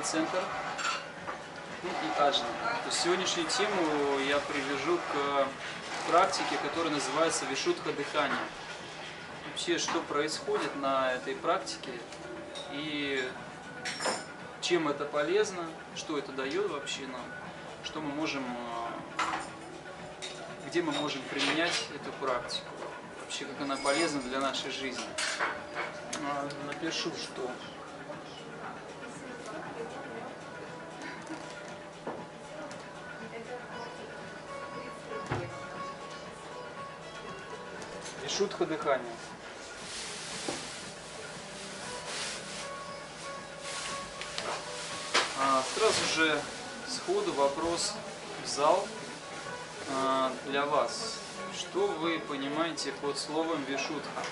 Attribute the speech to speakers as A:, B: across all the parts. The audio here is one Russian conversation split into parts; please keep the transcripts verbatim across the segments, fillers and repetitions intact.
A: центр, ну и аджна. То есть сегодняшнюю тему я привяжу к практике, которая называется вишудха дыхания. Вообще, что происходит на этой практике и чем это полезно, что это дает вообще нам, что мы можем, где мы можем применять эту практику, вообще как она полезна для нашей жизни. Напишу, что вишудха дыхания. А, сразу же сходу вопрос в зал а, для вас. Что вы понимаете под словом вишудха?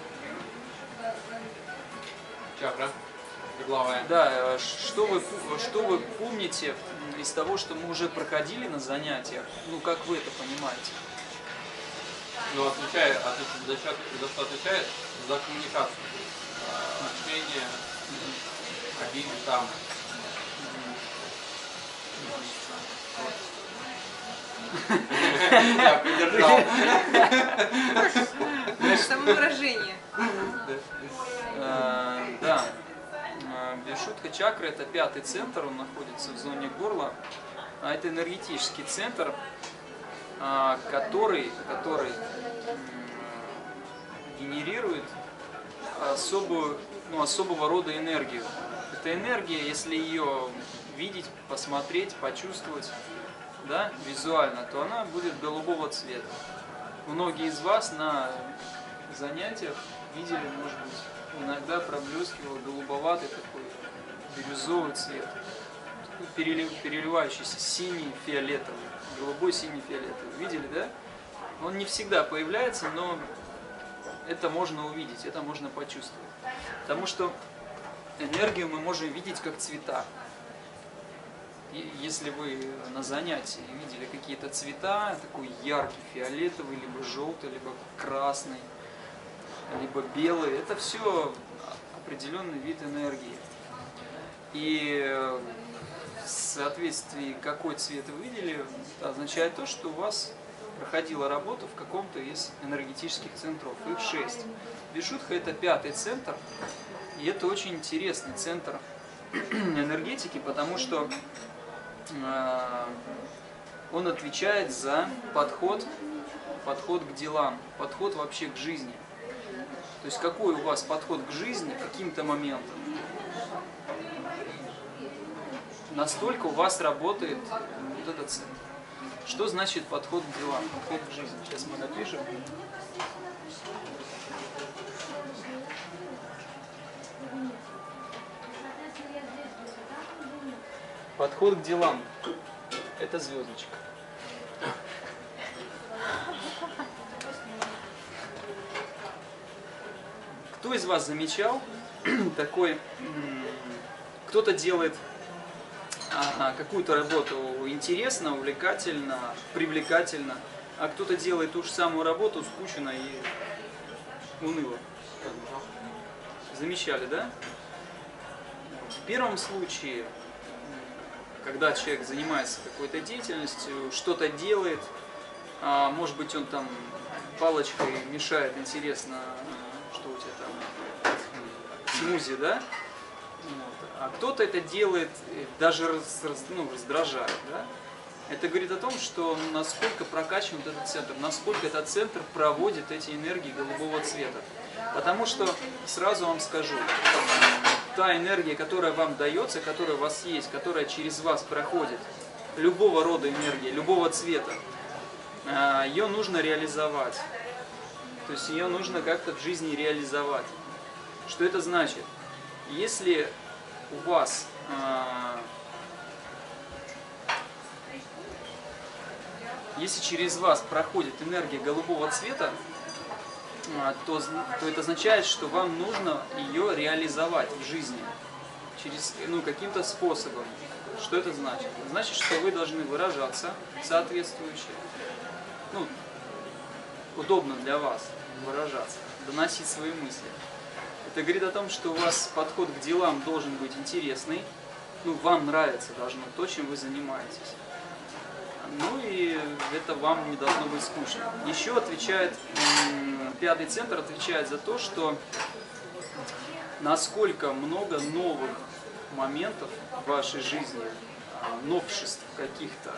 B: Чакра. Игловая.
A: Да, что вы, что вы помните из того, что мы уже проходили на занятиях? Ну, как вы это понимаете?
B: Ну, отвечает, за что, за что отвечает? За коммуникацию. Общение, обиды там. Я поддержал.
C: Самовыражение.
A: Да. Вишудха чакра — это пятый центр, он находится в зоне горла. А это энергетический центр, который, который генерирует особую, ну, особого рода энергию. Эта энергия, если ее видеть, посмотреть, почувствовать, да, визуально, то она будет голубого цвета. Многие из вас на занятиях видели, может быть, иногда проблескивал голубоватый такой бирюзовый цвет, переливающийся синий, фиолетовый, голубой, синий, фиолетовый. Видели, да? Он не всегда появляется, но это можно увидеть, это можно почувствовать. Потому что энергию мы можем видеть как цвета. И если вы на занятии видели какие-то цвета, такой яркий фиолетовый, либо желтый, либо красный, либо белый, это все определенный вид энергии. И в соответствии, какой цвет вы видели, это означает то, что у вас проходила работа в каком-то из энергетических центров. Их шесть. Вишудха — это пятый центр, и это очень интересный центр энергетики, потому что э, он отвечает за подход, подход к делам, подход вообще к жизни. То есть какой у вас подход к жизни, каким-то моментом, настолько у вас работает вот этот центр. Что значит подход к делам, подход к жизни? Сейчас мы напишем. Подход к делам. Это звездочка. Кто из вас замечал такой, кто-то делает какую-то работу интересно, увлекательно, привлекательно, а кто-то делает ту же самую работу скучно и уныло. Замечали, да? В первом случае, когда человек занимается какой-то деятельностью, что-то делает, может быть, он там палочкой мешает, интересно, что у тебя там, смузи, да? А кто-то это делает, даже раз, ну, раздражает. Да? Это говорит о том, что насколько прокачан вот этот центр, насколько этот центр проводит эти энергии голубого цвета. Потому что, сразу вам скажу, та энергия, которая вам дается, которая у вас есть, которая через вас проходит, любого рода энергия, любого цвета, ее нужно реализовать. То есть ее нужно как-то в жизни реализовать. Что это значит? Если у вас э, если через вас проходит энергия голубого цвета, э, то, то это означает, что вам нужно ее реализовать в жизни через, ну, каким-то способом. Что это значит? Значит, что вы должны выражаться соответствующе, ну, удобно для вас выражаться, доносить свои мысли. Это говорит о том, что у вас подход к делам должен быть интересный, ну, вам нравится должно то, чем вы занимаетесь. Ну и это вам не должно быть скучно. Еще отвечает, пятый центр отвечает за то, что насколько много новых моментов в вашей жизни, новшеств каких-то,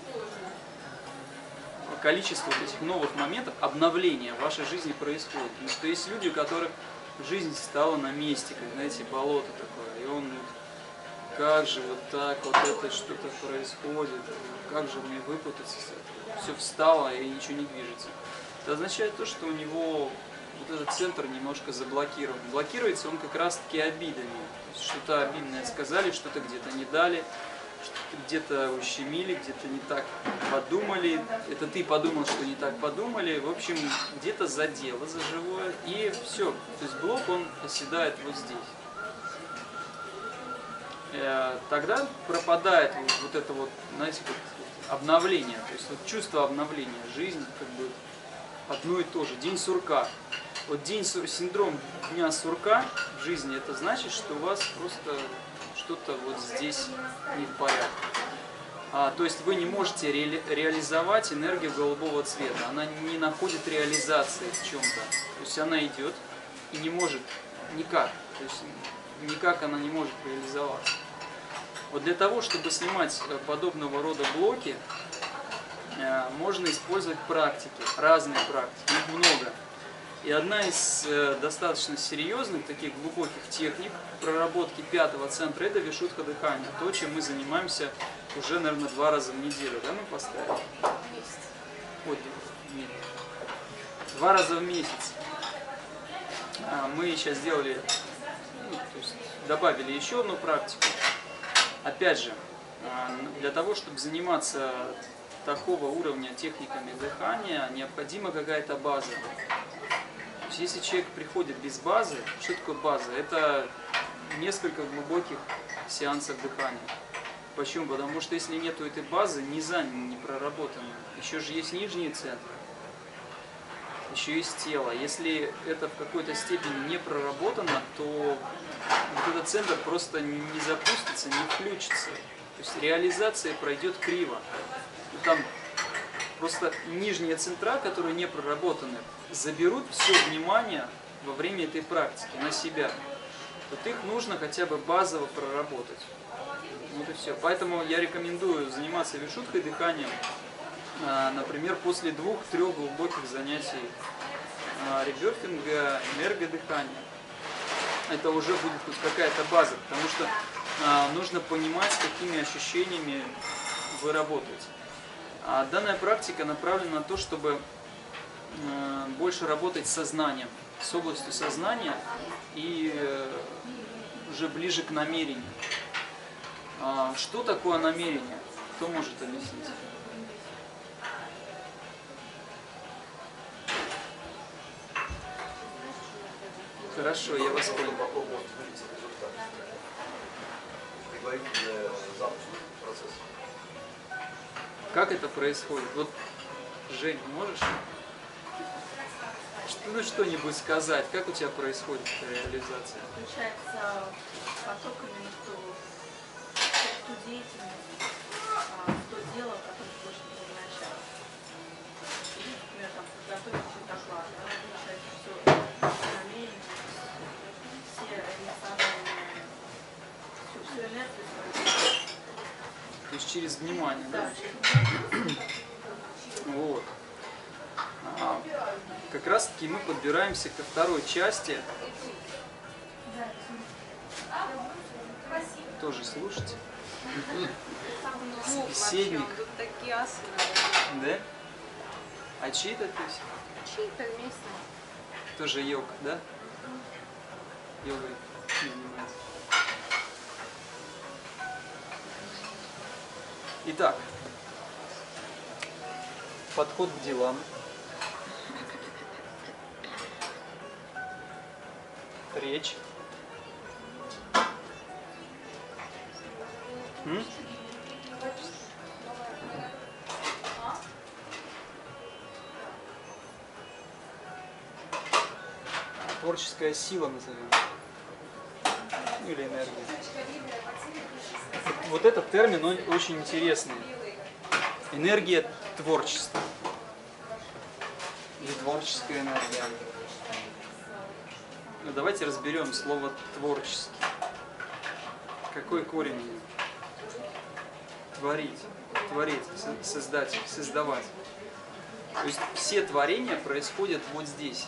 A: количество вот этих новых моментов, обновления в вашей жизни происходит. Потому что есть люди, у которых жизнь стала на месте, как, знаете, болото такое, и он, как же вот так, вот это что-то происходит, как же мне выпутаться из этого? Все встало и ничего не движется. Это означает то, что у него вот этот центр немножко заблокирован. Блокируется он как раз-таки обидами. Что-то обидное сказали, что-то где-то не дали, где-то ущемили, где-то не так подумали. Это ты подумал, что не так подумали. В общем, где-то задело за живое. И все. То есть блок, он оседает вот здесь. Тогда пропадает вот это вот, знаете, вот обновление. То есть вот чувство обновления. Жизнь как бы одно и то же. День сурка. Вот день, синдром дня сурка в жизни, это значит, что у вас просто что-то вот здесь не в порядке. А, то есть вы не можете ре, реализовать энергию голубого цвета. Она не находит реализации в чем-то. То есть она идет и не может никак. То есть никак она не может реализоваться. Вот для того, чтобы снимать подобного рода блоки, можно использовать практики, разные практики, их много. И одна из э, достаточно серьезных, таких глубоких техник проработки пятого центра – это вишудха дыхания. То, чем мы занимаемся уже, наверное, два раза в неделю. Да, мы поставили? Вот, нет. Два раза в месяц. А мы сейчас сделали, ну, то есть добавили еще одну практику. Опять же, для того, чтобы заниматься такого уровня техниками дыхания, необходима какая-то база. Если человек приходит без базы, что такое база? Это несколько глубоких сеансов дыхания. Почему? Потому что если нет этой базы, низа не проработана. Еще же есть нижние центры, еще есть тело. Если это в какой-то степени не проработано, то вот этот центр просто не запустится, не включится. То есть реализация пройдет криво. И там просто нижние центра, которые не проработаны, заберут все внимание во время этой практики на себя. Вот их нужно хотя бы базово проработать. Вот и все. Поэтому я рекомендую заниматься вишудхой дыханием, например, после двух-трех глубоких занятий реберфинга, энергодыхания. Это уже будет хоть какая-то база, потому что нужно понимать, с какими ощущениями вы работаете. А данная практика направлена на то, чтобы э, больше работать с сознанием, с областью сознания и э, уже ближе к намерению. А что такое намерение? Кто может объяснить? Хорошо, я вас понял. Как это происходит? Вот, Жень, можешь ну, что-нибудь сказать? Как у тебя происходит эта реализация?
C: Включается поток между ту деятельность, а, то дело, которое ты хочешь предназначать. Например, там, подготовить все доклад, да, включается все намерение, все эмоциональные, всю, всю энергию.
A: То есть через внимание, да? Вот. А, как раз таки мы подбираемся ко второй части. Тоже слушайте. Собеседник. Да? А чьи-то песни?
C: Чьи-то вместе.
A: Тоже йога, да? Йогой занимается. Итак, подход к делам. Речь. М? Творческая сила назовем. Или энергия. вот этот термин, он очень интересный. Энергия творчества. Или творческая энергия. Ну, давайте разберем слово творческий. Какой корень? Творить, творить, создать, создавать. То есть все творения происходят вот здесь,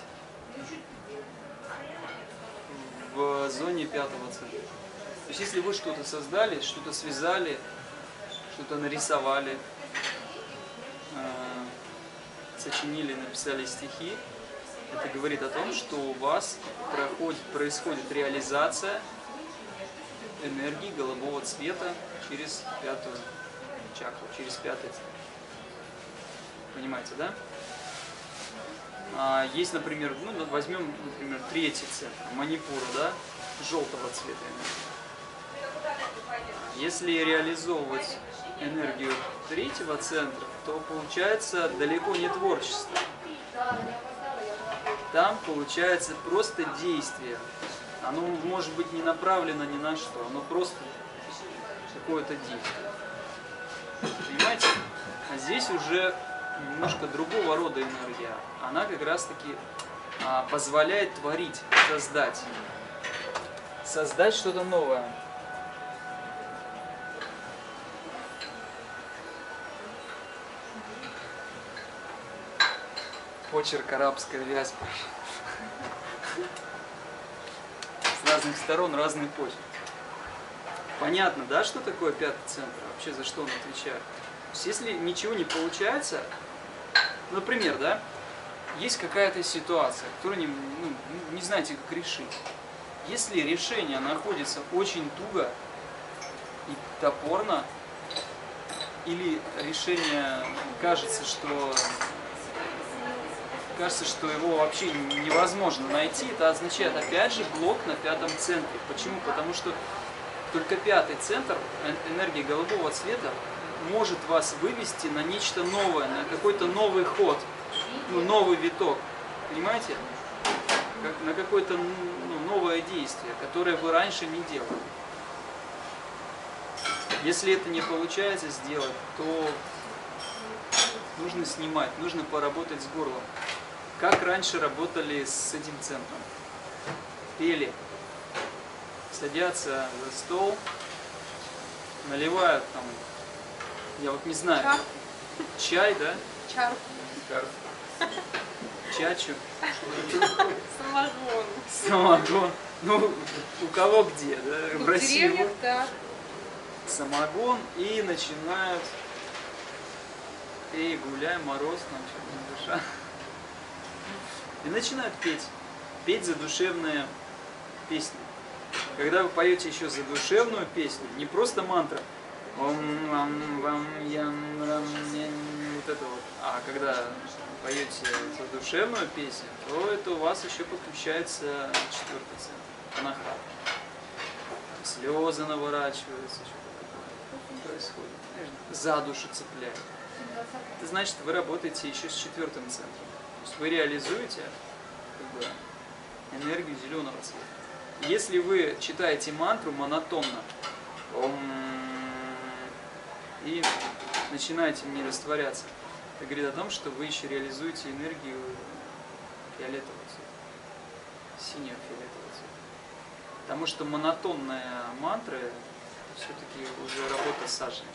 A: в зоне пятого центра. То есть если вы что-то создали, что-то связали, что-то нарисовали, сочинили, написали стихи, это говорит о том, что у вас проходит, происходит реализация энергии голубого цвета через пятую чакру, через пятый центр. Понимаете, да? А есть, например, ну, возьмем, например, третий центр, манипура, да, желтого цвета энергии. Если реализовывать энергию третьего центра, то получается далеко не творчество. Там получается просто действие. Оно может быть не направлено ни на что, оно просто какое-то действие. Понимаете? А здесь уже немножко другого рода энергия. Она как раз таки а, позволяет творить, создать. Создать что-то новое. Почерк арабская вязь. С разных сторон разный почерк. Понятно, да, что такое пятый центр? Вообще за что он отвечает? То есть, если ничего не получается, например, да, есть какая-то ситуация, которую не, ну, не знаете, как решить. Если решение находится очень туго и топорно, или решение кажется, что кажется, что его вообще невозможно найти, это означает опять же блок на пятом центре. Почему? Потому что только пятый центр энергии голубого цвета может вас вывести на нечто новое, на какой-то новый ход, ну, новый виток. Понимаете? Как, на какое-то ну, новое действие, которое вы раньше не делали. Если это не получается сделать, то нужно снимать, нужно поработать с горлом. Как раньше работали с этим центром? Пели. Садятся за стол, наливают там, я вот не знаю,
C: Чар.
A: чай, да?
C: Чар.
A: Чачу.
C: Самогон.
A: Самогон. Ну, у кого где, да? В России.
C: Деревьях, да.
A: Самогон и начинают. Эй, гуляй, мороз, нам что-то не душа. И начинают петь. Петь задушевные песни. Когда вы поете еще задушевную песню, не просто мантра, вот это вот, а когда поете задушевную песню, то это у вас еще подключается четвертый центр, анахата. Слезы наворачиваются, что-то такое происходит. За душу цепляет. Это значит, вы работаете еще с четвертым центром. То есть вы реализуете как бы, энергию зеленого цвета. Если вы читаете мантру монотонно и начинаете в ней растворяться, это говорит о том, что вы еще реализуете энергию фиолетового цвета, синего фиолетового цвета. Потому что монотонная мантра все-таки уже работа с саджей.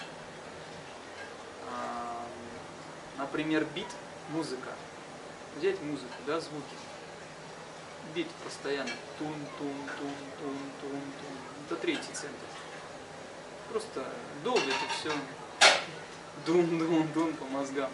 A: Например, бит, музыка. Взять музыку, да, звуки. Бит постоянно. Тун, тун, тун, тун, тун, тун. Это третий центр. Просто долго это все. Дун, дун, дун по мозгам.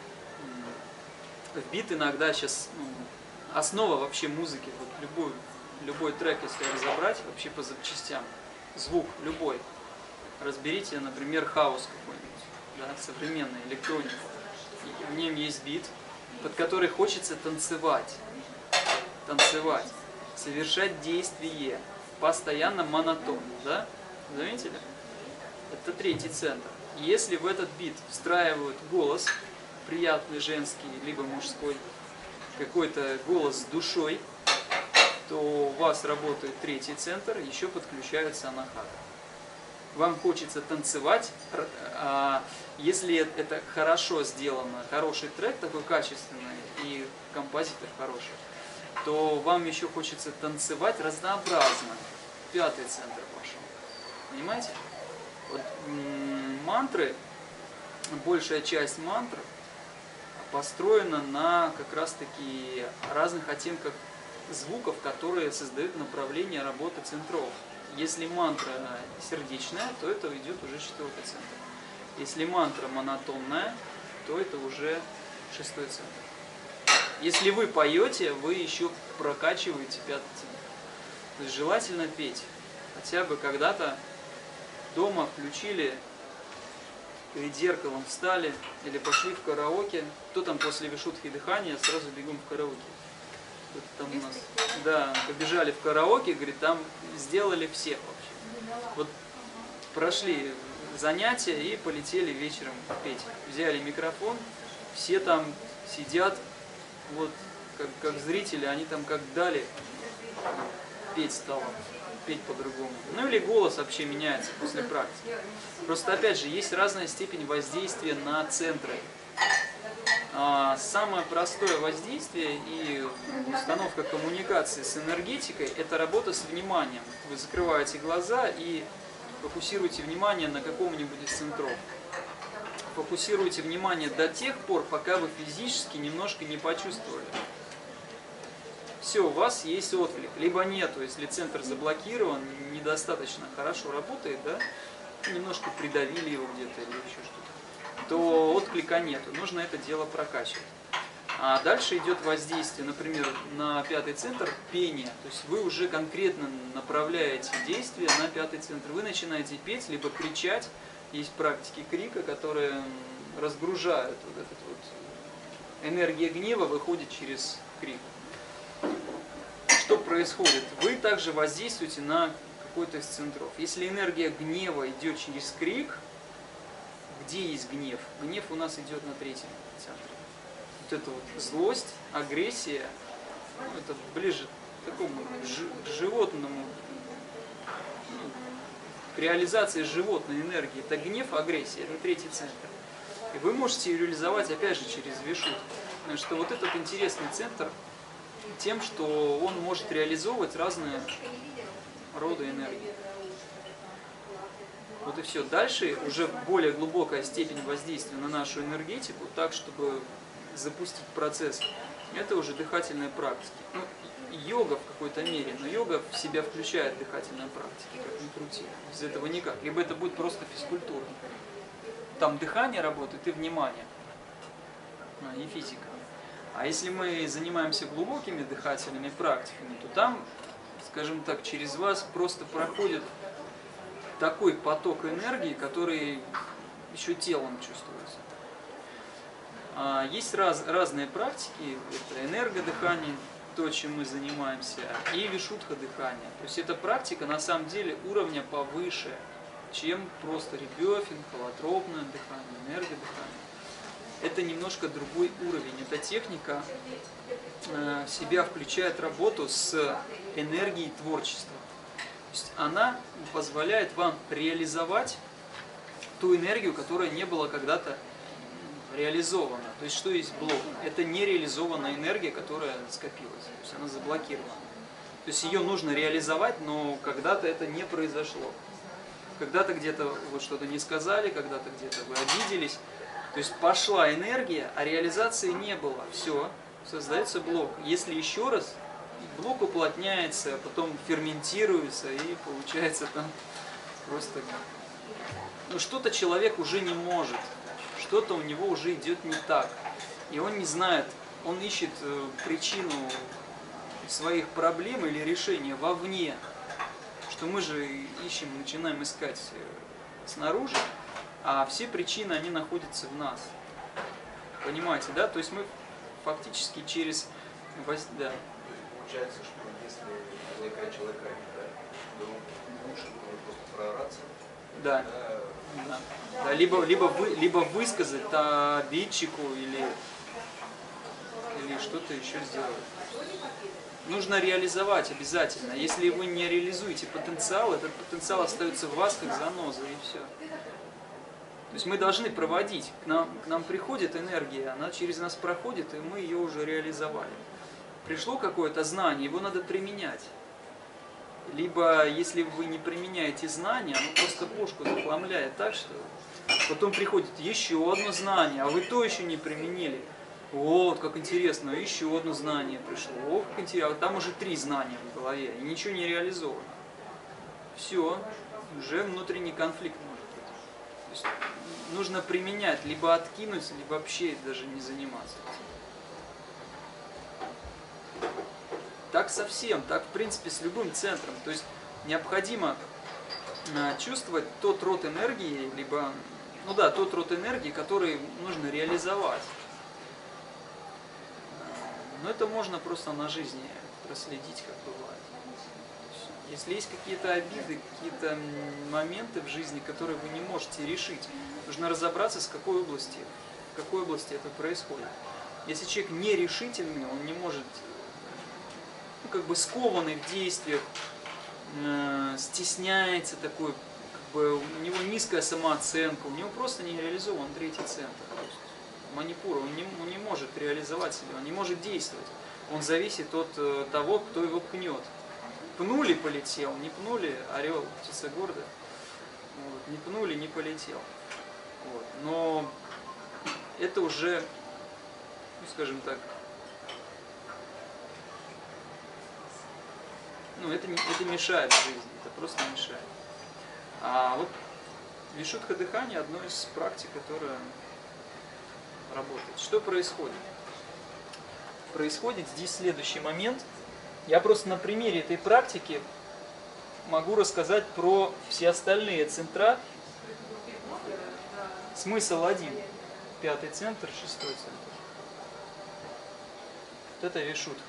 A: Бит иногда сейчас ну, основа вообще музыки. Вот любой, любой трек, если разобрать, вообще по запчастям. Звук любой. Разберите, например, хаос какой-нибудь. Да, современный, электронику. В нем есть бит, под который хочется танцевать. Танцевать. Совершать действие. Постоянно монотонно. Да? Заметили? Это третий центр. Если в этот бит встраивают голос, приятный женский, либо мужской, какой-то голос с душой, то у вас работает третий центр, еще подключается анахата. вам хочется танцевать, а если это хорошо сделано, хороший трек, такой качественный, и композитор хороший, то вам еще хочется танцевать разнообразно. Пятый центр пошел. Понимаете? Вот, мантры, большая часть мантр построена на как раз таки разных оттенках звуков, которые создают направление работы центров. Если мантра сердечная, то это идет уже четвертый центр. Если мантра монотонная, то это уже шестой центр. Если вы поете, вы еще прокачиваете пятый центр. То есть желательно петь. Хотя бы когда-то дома включили, перед зеркалом встали или пошли в караоке. Кто там после вишудхи дыхания сразу бегом в караоке? Там у нас, да, побежали в караоке, говорит, там сделали всех вообще. Вот прошли занятия и полетели вечером петь. Взяли микрофон, все там сидят, вот как, как зрители, они там как дали, петь стало, петь по-другому. Ну или голос вообще меняется после практики. Просто опять же, есть разная степень воздействия на центры. Самое простое воздействие и установка коммуникации с энергетикой – это работа с вниманием. Вы закрываете глаза и фокусируете внимание на каком-нибудь из центров. Фокусируйте внимание до тех пор, пока вы физически немножко не почувствовали. Все, у вас есть отклик. Либо нету, если центр заблокирован, недостаточно хорошо работает, да? Немножко придавили его где-то или еще что-то, то отклика нету. Нужно это дело прокачивать. А дальше идет воздействие, например, на пятый центр пение. То есть вы уже конкретно направляете действие на пятый центр. Вы начинаете петь, либо кричать. Есть практики крика, которые разгружают вот этот вот. Энергия гнева выходит через крик. Что происходит? Вы также воздействуете на какой-то из центров. Если энергия гнева идет через крик, где есть гнев? Гнев у нас идет на третьем центре. Вот это вот злость, агрессия, ну, это ближе к такому к животному, ну, к реализации животной энергии. Это гнев, агрессия, это третий центр. И вы можете ее реализовать опять же через вишудху. Потому что вот этот интересный центр тем, что он может реализовывать разные роды энергии. Вот и все. Дальше уже более глубокая степень воздействия на нашу энергетику, так, чтобы запустить процесс, это уже дыхательные практики. Ну, йога в какой-то мере, но йога в себя включает дыхательные практики, как ни крути. Без этого никак. Либо это будет просто физкультура. Там дыхание работает и внимание, и физика. А если мы занимаемся глубокими дыхательными практиками, то там, скажем так, через вас просто проходит такой поток энергии, который еще телом чувствуется. Есть раз, разные практики, это энергодыхание, то, чем мы занимаемся, и вишудха дыхание. То есть эта практика на самом деле уровня повыше, чем просто ребёфинг, холотропное дыхание, энергодыхание. Это немножко другой уровень. Эта техника в себя включает работу с энергией творчества. То есть она позволяет вам реализовать ту энергию, которая не была когда-то реализована. То есть что есть блок? Это нереализованная энергия, которая скопилась. То есть она заблокирована. То есть ее нужно реализовать, но когда-то это не произошло. Когда-то где-то вот что-то не сказали, когда-то где-то вы обиделись. То есть пошла энергия, а реализации не было. Все, создается блок. Если еще раз, блок уплотняется, потом ферментируется и получается там просто... Ну что-то человек уже не может, что-то у него уже идет не так. И он не знает, он ищет причину своих проблем или решения вовне. Что мы же ищем, начинаем искать снаружи. А все причины, они находятся в нас. Понимаете, да? То есть мы фактически через... Да.
D: Получается, что если некая человека, да, лучше просто проораться.
A: Да. Да. Да. Да. Либо, либо, вы, либо высказать обидчику или или что-то еще сделать. Нужно реализовать обязательно. Если вы не реализуете потенциал, этот потенциал остается в вас как заноза, и все. То есть мы должны проводить. К нам, к нам приходит энергия, она через нас проходит, и мы ее уже реализовали. Пришло какое-то знание, его надо применять. Либо, если вы не применяете знания, оно просто бошку захламляет так, что потом приходит еще одно знание, а вы то еще не применили. Вот, как интересно, еще одно знание пришло. О, как интересно, а там уже три знания в голове, и ничего не реализовано. Все, уже внутренний конфликт может быть. То есть нужно применять, либо откинуть, либо вообще даже не заниматься этим. Так совсем, так в принципе с любым центром. То есть необходимо чувствовать тот род энергии, либо, ну да, тот род энергии, который нужно реализовать. Но это можно просто на жизни проследить, как бывает. Если есть какие-то обиды, какие-то моменты в жизни, которые вы не можете решить, нужно разобраться, с какой области, в какой области это происходит. Если человек нерешительный, он не может, ну, как бы скованный в действиях, э, стесняется такой, как бы у него низкая самооценка, у него просто не реализован третий центр. Манипура, он не, он не может реализовать себя, он не может действовать. Он зависит от э, того, кто его пнет. Пнули, полетел, не пнули, орел, птица гордая. Вот, не пнули, не полетел. Вот. Но это уже, ну, скажем так, ну, это, это мешает жизни, это просто мешает. А вот вишудха дыхание одно из практик, которая работает. Что происходит? Происходит здесь следующий момент. Я просто на примере этой практики могу рассказать про все остальные центра. Смысл один. Пятый центр, шестой центр. Вот это вишудха.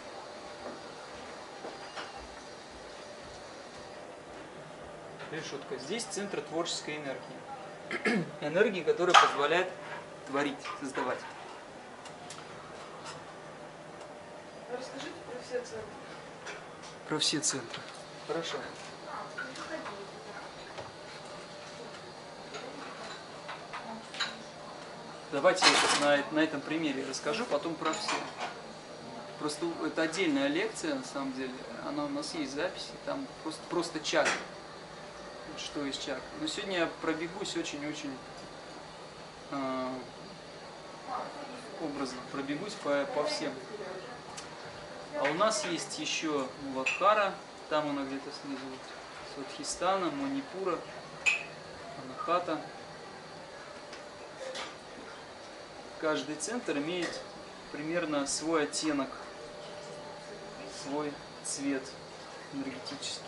A: Вишудха. Здесь центр творческой энергии. Энергии, которая позволяет творить, создавать.
C: Расскажите про все центры.
A: Про все центры. Хорошо. Давайте я сейчас на, на этом примере расскажу, потом про все. Просто это отдельная лекция, на самом деле. Она у нас есть в записи, там просто, просто чакры. Что из чакр. Но сегодня я пробегусь очень-очень э, образно, пробегусь по, по всем. А у нас есть еще Муладхара, там она где-то снизу, Свадхистана, Манипура, Анахата. Каждый центр имеет примерно свой оттенок, свой цвет энергетический.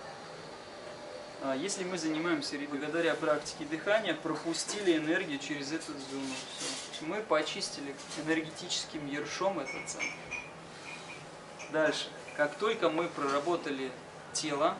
A: Если мы занимаемся благодаря практике дыхания, пропустили энергию через эту зону, все. Мы почистили энергетическим ершом этот центр. Дальше. Как только мы проработали тело,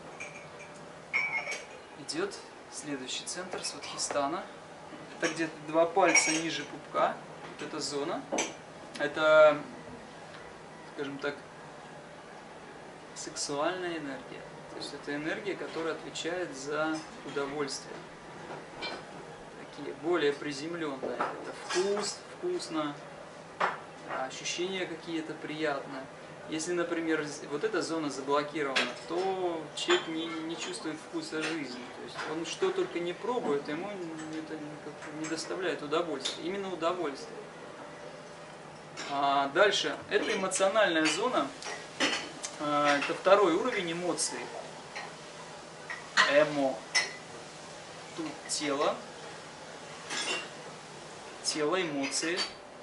A: идет следующий центр Свадхистана. Это где-то два пальца ниже пупка. Вот эта зона. Это, скажем так, сексуальная энергия. То есть это энергия, которая отвечает за удовольствие. Такие более приземленные. Это вкус, вкусно, ощущения какие-то приятные. Если, например, вот эта зона заблокирована, то человек не, не чувствует вкуса жизни. То есть он что только не пробует, ему это не доставляет удовольствия. Именно удовольствие. А дальше. Это эмоциональная зона. Это второй уровень эмоций. Эмо. Тут тело. Тело, эмоции.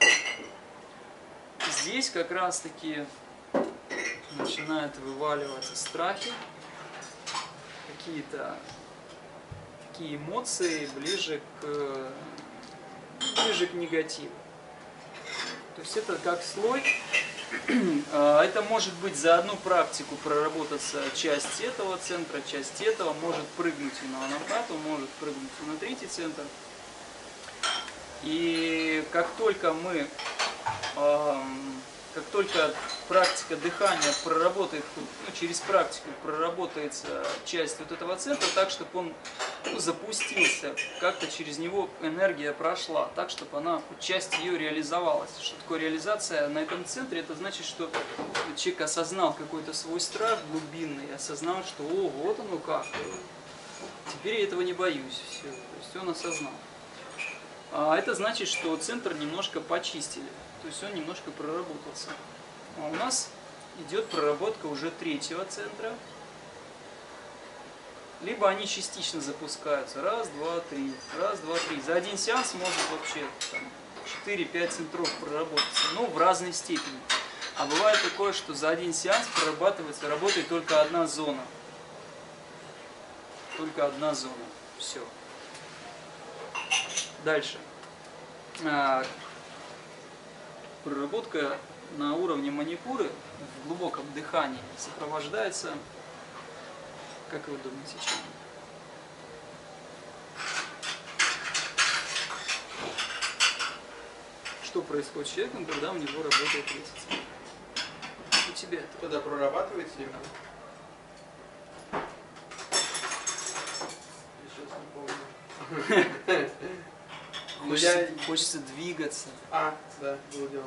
A: Здесь как раз таки начинают вываливаться страхи, какие-то такие эмоции ближе к, ближе к негативу. То есть это как слой. Это может быть за одну практику проработаться часть этого центра, часть этого, может прыгнуть и на анахату, может прыгнуть и на третий центр. И как только мы как только практика дыхания проработает, ну, через практику проработается часть вот этого центра так, чтобы он ну, запустился, как-то через него энергия прошла, так, чтобы она, часть ее реализовалась. Что такое реализация на этом центре? Это значит, что человек осознал какой-то свой страх глубинный, осознал, что о, вот оно как, теперь я этого не боюсь, все, то есть он осознал. А это значит, что центр немножко почистили. То есть он немножко проработался. А у нас идет проработка уже третьего центра. Либо они частично запускаются. Раз, два, три. Раз, два, три. За один сеанс может вообще четыре-пять центров проработаться. Но в разной степени. А бывает такое, что за один сеанс прорабатывается, работает только одна зона. Только одна зона. Все. Дальше. Проработка на уровне манипуры в глубоком дыхании сопровождается, как вы думаете, чем? Что происходит с человеком, когда у него работает третий? У тебя это?
B: Когда прорабатываете его? Я сейчас не помню. Ну,
A: Хочется,
B: я...
A: хочется двигаться.
B: А, да, было дело.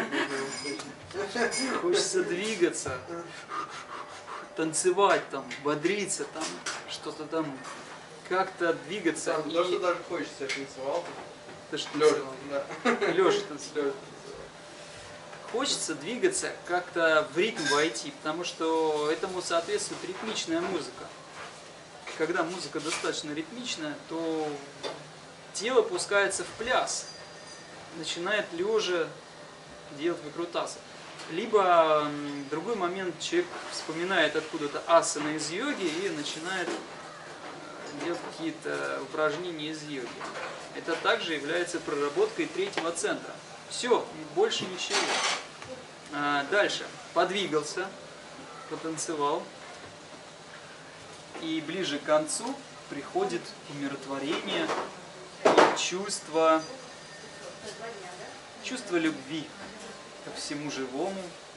A: Хочется двигаться, танцевать там, бодриться там, что-то там, как-то двигаться.
B: Там,
A: и...
B: то, что даже хочется, я танцевал.
A: Ты что
B: Лёша,
A: танцевал?
B: да.
A: Лёша танцевал. Хочется двигаться, как-то в ритм войти, потому что этому соответствует ритмичная музыка. Когда музыка достаточно ритмичная, то тело пускается в пляс, начинает лежа делать выкрутасы. Либо в другой момент человек вспоминает откуда-то асаны из йоги и начинает делать какие-то упражнения из йоги. Это также является проработкой третьего центра. Все, больше ничего. А дальше. Подвигался, потанцевал. И ближе к концу приходит умиротворение и чувство, чувство любви ко всему живому.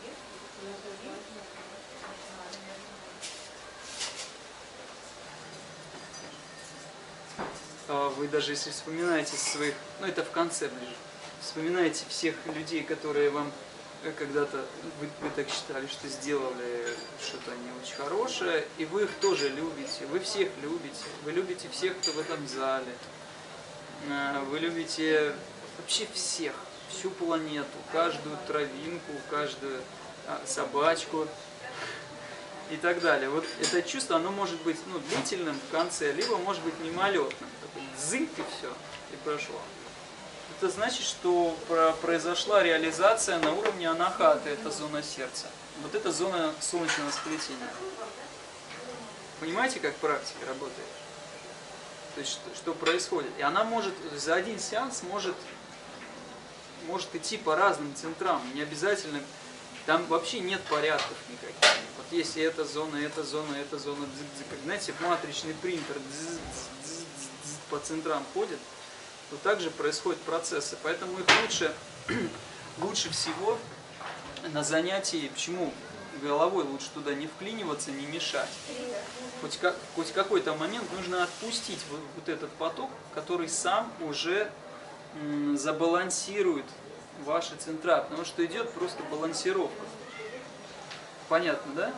A: Вы даже если вспоминаете своих, ну это в конце ближе, вспоминаете всех людей, которые вам когда-то, вы, вы так считали, что сделали что-то не очень хорошее, и вы их тоже любите, вы всех любите, вы любите всех, кто в этом зале, вы любите вообще всех, всю планету, каждую травинку, каждую собачку и так далее. Вот это чувство, оно может быть ну, длительным в конце, либо может быть мимолетным, такой дзынь и все, и прошло. Это значит, что произошла реализация на уровне анахаты, это зона сердца. Вот это зона солнечного сплетения. Понимаете, как практика работает? То есть, что, что происходит? И она может, за один сеанс может, может идти по разным центрам. Не обязательно, там вообще нет порядков никаких. Вот если эта зона, эта зона, эта зона, как, знаете, матричный принтер по центрам ходит, то также происходят процессы. Поэтому их лучше, лучше всего на занятии, почему головой лучше туда не вклиниваться, не мешать. Хоть, как, хоть какой-то момент нужно отпустить вот, вот этот поток, который сам уже м, забалансирует ваши центра, потому что идет просто балансировка. Понятно, да?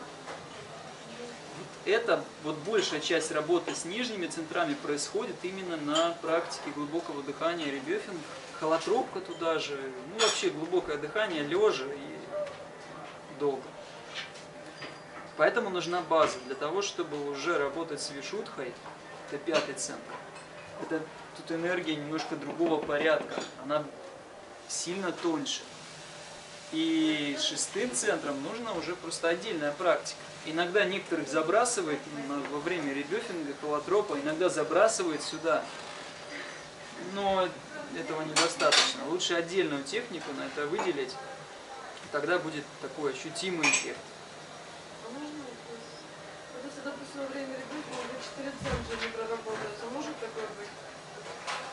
A: Это вот большая часть работы с нижними центрами происходит именно на практике глубокого дыхания Ребёфин, холотропка туда же, ну вообще глубокое дыхание лежа и долго. Поэтому нужна база для того, чтобы уже работать с вишудхой, это пятый центр. Это тут энергия немножко другого порядка, она сильно тоньше. И шестым центром нужна уже просто отдельная практика. Иногда некоторых забрасывает во время ребёфинга, холотропа, иногда забрасывает сюда. Но этого недостаточно. Лучше отдельную технику на это выделить, тогда будет такой ощутимый эффект.
C: А можно вопрос? Вот если, допустим, во время ребёфинга уже четыре центра не проработаются, может такое быть?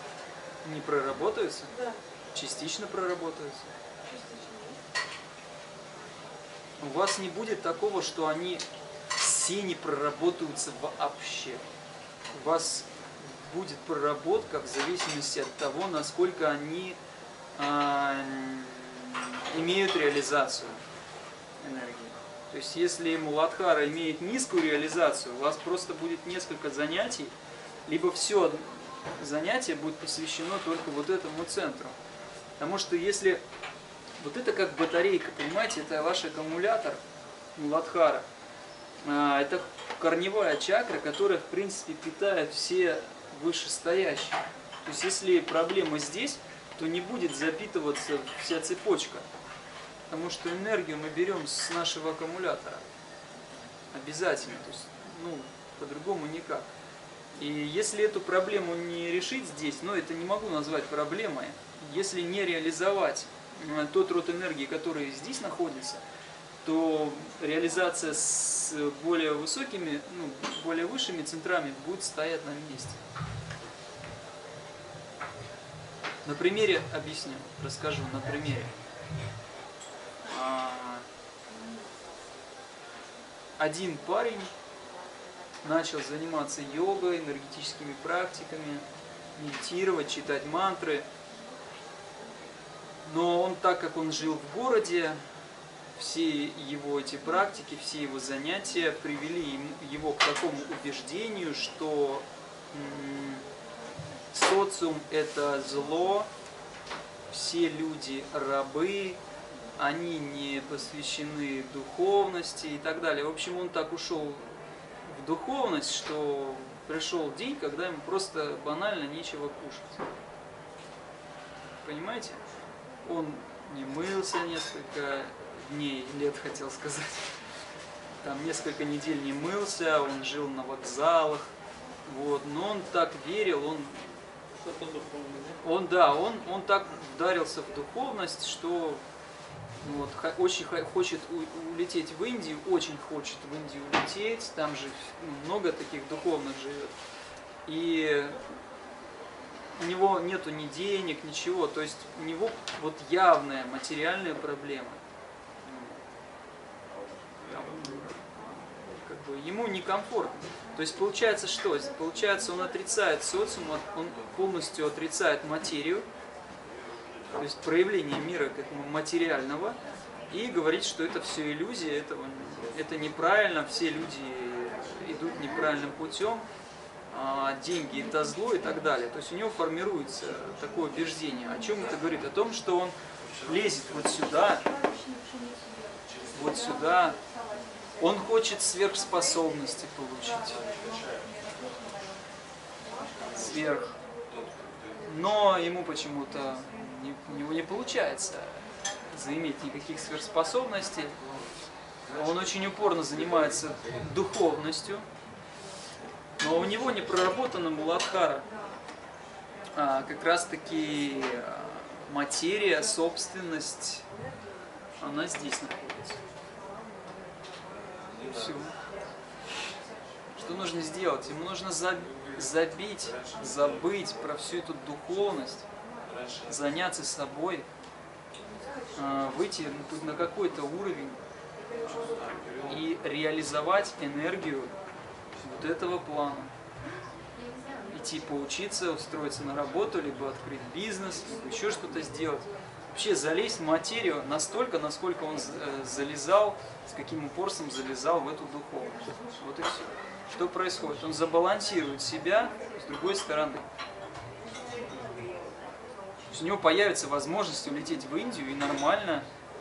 A: Не проработаются?
C: Да.
A: Частично проработаются.
C: Частично.
A: у вас не будет такого, что они все не проработаются вообще. У вас будет проработка в зависимости от того, насколько они а, имеют реализацию энергии. То есть, если Муладхара имеет низкую реализацию, у вас просто будет несколько занятий, либо все занятие будет посвящено только вот этому центру. Потому что если вот это как батарейка, понимаете, это ваш аккумулятор Муладхара, это корневая чакра, которая в принципе питает все вышестоящие. То есть если проблема здесь, то не будет запитываться вся цепочка. Потому что энергию мы берем с нашего аккумулятора. Обязательно. То есть, ну, по-другому никак. И если эту проблему не решить здесь, ну, это не могу назвать проблемой, если не реализовать тот род энергии, который здесь находится, то реализация с более высокими, ну, более высшими центрами будет стоять на месте. На примере объясню, расскажу на примере. Один парень начал заниматься йогой, энергетическими практиками, медитировать, читать мантры. Но он, так как он жил в городе, все его эти практики, все его занятия привели его к такому убеждению, что социум – это зло, все люди – рабы, они не посвящены духовности и так далее. В общем, он так ушел в духовность, что пришел день, когда ему просто банально нечего кушать. Понимаете? Он не мылся несколько дней, лет хотел сказать. Там несколько недель не мылся, он жил на вокзалах. Вот. Но он так верил, он, он, да, он, он так вдарился в духовность, что вот, очень хочет улететь в Индию, очень хочет в Индию улететь, там же много таких духовных живет. И у него нету ни денег, ничего, то есть у него вот явная материальная проблема. Как бы ему некомфортно. То есть получается что? Получается, он отрицает социум, он полностью отрицает материю, то есть проявление мира к этому материального, и говорит, что это все иллюзия, этого, это неправильно, все люди идут неправильным путем, а деньги это зло и так далее. То есть у него формируется такое убеждение. О чем это говорит? О том, что он лезет вот сюда, вот сюда, он хочет сверхспособности получить. Сверх. Но ему почему-то не, у него не получается заиметь никаких сверхспособностей. Он очень упорно занимается духовностью, но у него не проработана Муладхара. А как раз таки материя, собственность, она здесь находится. Все. Что нужно сделать? Ему нужно забить, забыть про всю эту духовность, заняться собой, выйти на какой-то уровень и реализовать энергию вот этого плана. Идти поучиться, устроиться на работу, либо открыть бизнес, либо еще что-то сделать. Вообще залезть в материю настолько, насколько он залезал, с каким упорством залезал в эту духовность. Вот и все. Что происходит? Он забалансирует себя с другой стороны. У него появится возможность улететь в Индию и нормально,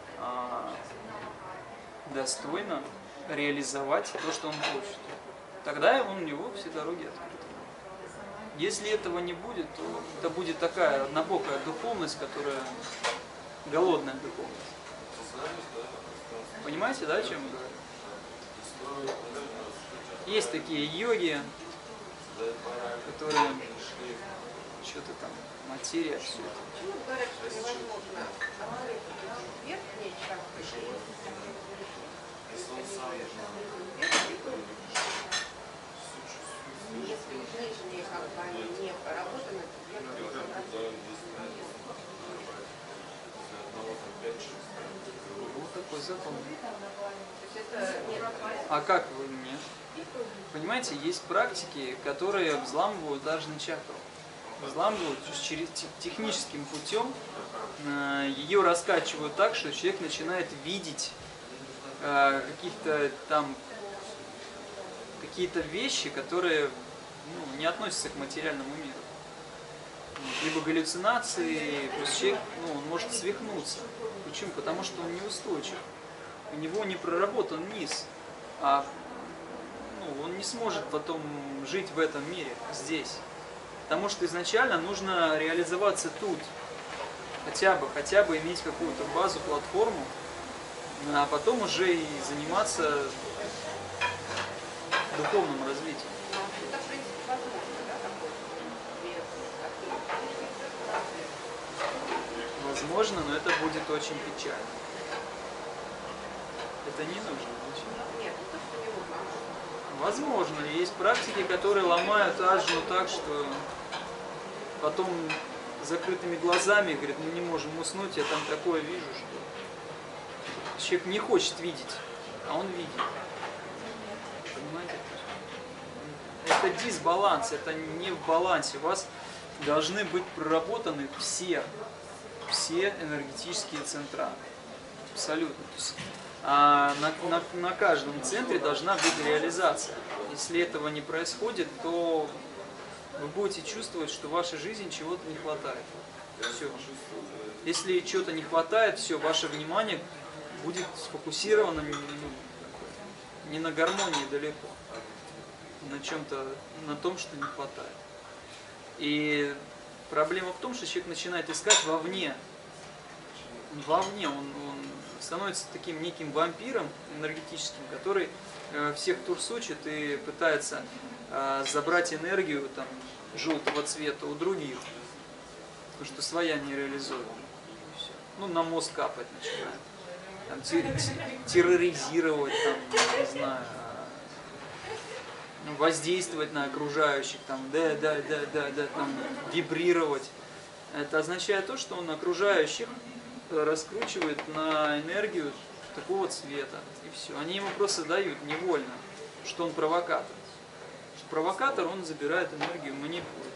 A: достойно реализовать то, что он хочет. Тогда он, у него все дороги открыты. Если этого не будет, то это будет такая однобокая духовность, которая голодная духовность. Понимаете, да, о чем я говорю? Есть такие йоги, которые что-то там, материя, все это.
E: Почему говорят, что невозможно открыть верхние чакры и если уж нижние как бы они не проработаны, то верхние
A: Вот такой закон.
E: есть это нет.
A: А как вы нет? Понимаете, есть практики, которые взламывают даже на чакру. Взламывают через техническим путем, ее раскачивают так, что человек начинает видеть каких-то там какие-то вещи, которые ну, не относятся к материальному миру. Либо галлюцинации, плюс человек ну, он может свихнуться. Почему? Потому что он неустойчив. У него не проработан низ, а ну, он не сможет потом жить в этом мире, здесь. Потому что изначально нужно реализоваться тут. Хотя бы, хотя бы иметь какую-то базу, платформу, а потом уже и заниматься духовным развитием.
E: Это, в принципе, возможно, да, такое?
A: Возможно, но это будет очень печально. Это не нужно.
E: Нет, не то, что не нужно.
A: Возможно, есть практики, которые ломают аджну так, что потом закрытыми глазами говорят, мы не можем уснуть, я там такое вижу, что человек не хочет видеть, а он видит. Понимаете? Это дисбаланс, это не в балансе. У вас должны быть проработаны все, все энергетические центра. Абсолютно. То есть, а на, на, на каждом центре должна быть реализация. Если этого не происходит, то вы будете чувствовать, что в вашей жизни чего-то не хватает. Все. Если чего-то не хватает, все, ваше внимание будет сфокусировано не, не на гармонии далеко, на чем-то, на том, что не хватает. И проблема в том, что человек начинает искать вовне. Вовне он, он становится таким неким вампиром энергетическим, который э, всех турсучит и пытается э, забрать энергию там, желтого цвета у других, потому что своя не реализована. Ну, на мозг капать начинает. Там, терроризировать, там, не знаю, воздействовать на окружающих, там, да, да, да, да, да, там, вибрировать. Это означает то, что он окружающих раскручивает на энергию такого цвета. И все. Они ему просто дают невольно, что он провокатор. Что провокатор, он забирает энергию, манипулирует.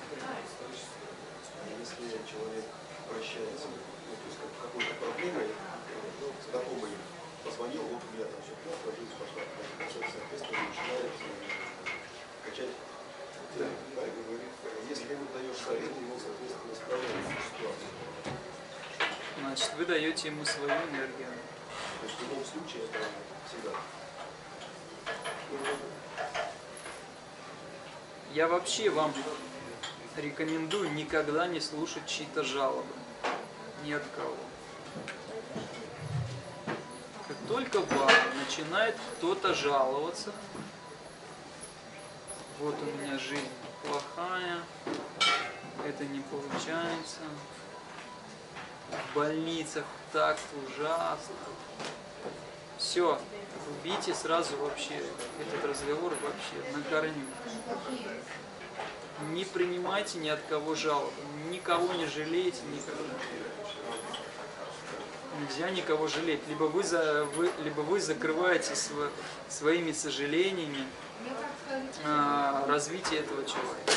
D: Если человек обращается ну, то есть, как, какой-то проблемой, ну, знакомый позвонил, вот у меня там все плохо, жизнь пошла, соответственно, начинает качать. Да. Да, и говорит, если ему даешь совет, ему, соответственно, справляется ситуацию.
A: Значит, вы даете ему свою энергию.
D: То есть в любом случае это всегда.
A: Я вообще вам рекомендую никогда не слушать чьи-то жалобы. Ни от кого. Как только вам начинает кто-то жаловаться, вот у меня жизнь плохая, это не получается, в больницах так ужасно. Все, убейте сразу вообще этот разговор вообще на корню. Не принимайте ни от кого жалоб, никого не жалейте никогда. Нельзя никого жалеть. Либо вы, за, вы, либо вы закрываете сво, своими сожалениями а, развитие этого человека.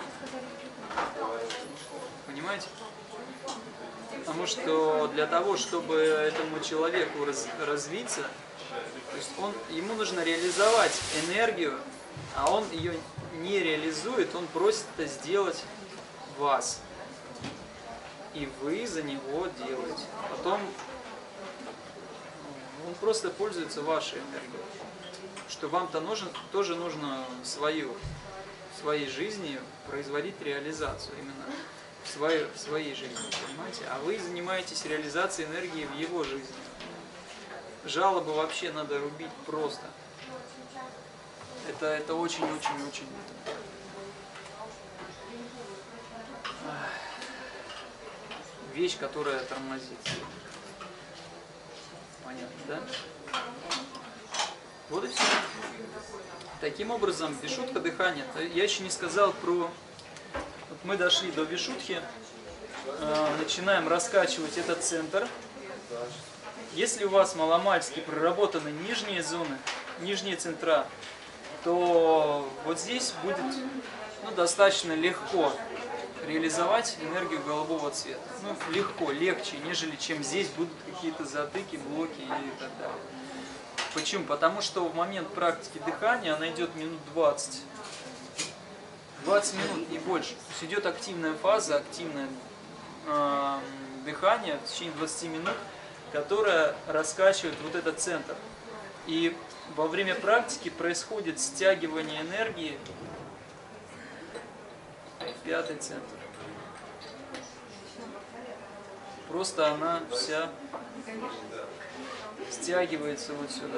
A: Понимаете? Потому что для того, чтобы этому человеку раз, развиться, то есть он, ему нужно реализовать энергию, а он ее не реализует, он просит это сделать вас. И вы за него делаете. Потом он просто пользуется вашей энергией. Что вам-то нужно, тоже нужно свою, в своей жизни производить реализацию именно в своей, в своей жизни, понимаете? А вы занимаетесь реализацией энергии в его жизни. Жалобы вообще надо рубить просто. Это, это очень-очень-очень... вещь, которая тормозит. Понятно, да? Вот и все. Таким образом, вишутха дыхания. Я еще не сказал про... Вот мы дошли до вишутхи, э, начинаем раскачивать этот центр. Если у вас маломальски проработаны нижние зоны, нижние центра, то вот здесь будет ну, достаточно легко реализовать энергию голубого цвета. Ну, легко, легче, нежели чем здесь будут какие-то затыки, блоки и так далее. Почему? Потому что в момент практики дыхания она идет минут двадцать. двадцать минут, не больше. То есть идет активная фаза, активное э, дыхание в течение двадцати минут, которая раскачивает вот этот центр. И во время практики происходит стягивание энергии в пятый центр. Просто она вся стягивается вот сюда.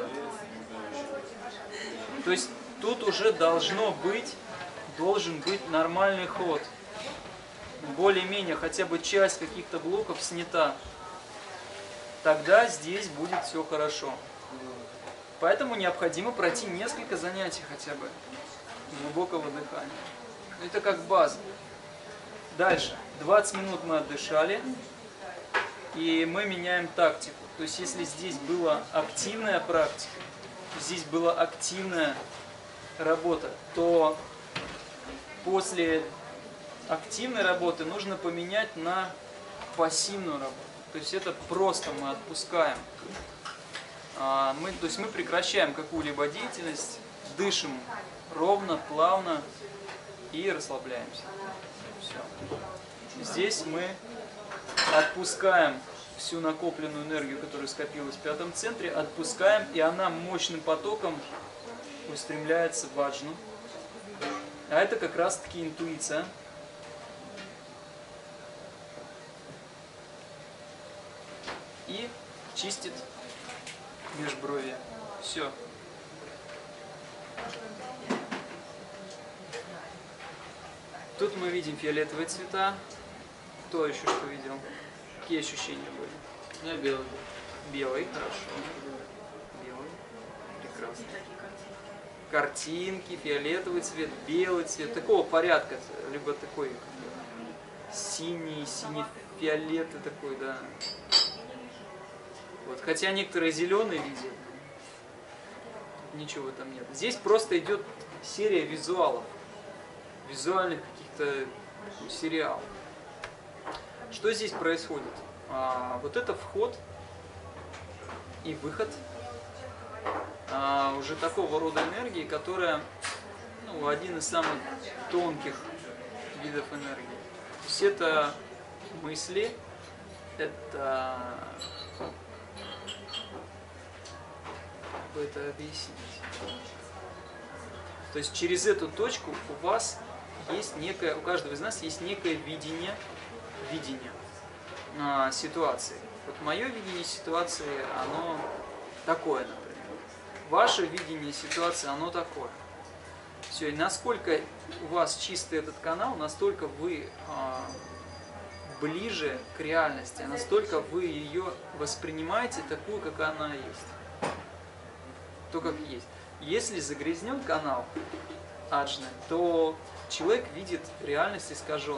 A: То есть тут уже должно быть, должен быть нормальный ход. Более-менее хотя бы часть каких-то блоков снята. Тогда здесь будет все хорошо. Поэтому необходимо пройти несколько занятий хотя бы глубокого дыхания. Это как база. Дальше. двадцать минут мы отдышали. И мы меняем тактику. То есть если здесь была активная практика, здесь была активная работа, то после активной работы нужно поменять на пассивную работу. То есть это просто мы отпускаем. Мы, то есть мы прекращаем какую-либо деятельность, дышим ровно, плавно и расслабляемся. Все. Здесь мы отпускаем всю накопленную энергию, которая скопилась в пятом центре, отпускаем, и она мощным потоком устремляется в аджну. А это как раз таки интуиция. И чистит межбровье. Все. Тут мы видим фиолетовые цвета. Кто еще что видел? Какие ощущения были?
B: У меня белый.
A: Белый, хорошо. Белый. Прекрасно. Картинки, фиолетовый цвет, белый цвет. Такого порядка. Либо такой синий, синий-фиолетовый такой, да. Вот. Хотя некоторые зеленые видят. Ничего там нет. Здесь просто идет серия визуалов. Визуальных каких-то сериалов. Что здесь происходит? А, вот это вход и выход а, уже такого рода энергии, которая ну, один из самых тонких видов энергии. То есть это мысли, это... Как бы это объяснить? То есть через эту точку у вас есть некое, у каждого из нас есть некое видение, видение а, ситуации. Вот мое видение ситуации, оно такое, например. Ваше видение ситуации, оно такое. Все, и насколько у вас чистый этот канал, настолько вы а, ближе к реальности, настолько вы ее воспринимаете такую, как она есть. То, как есть. Если загрязнен канал аджны, то человек видит реальность искаженную.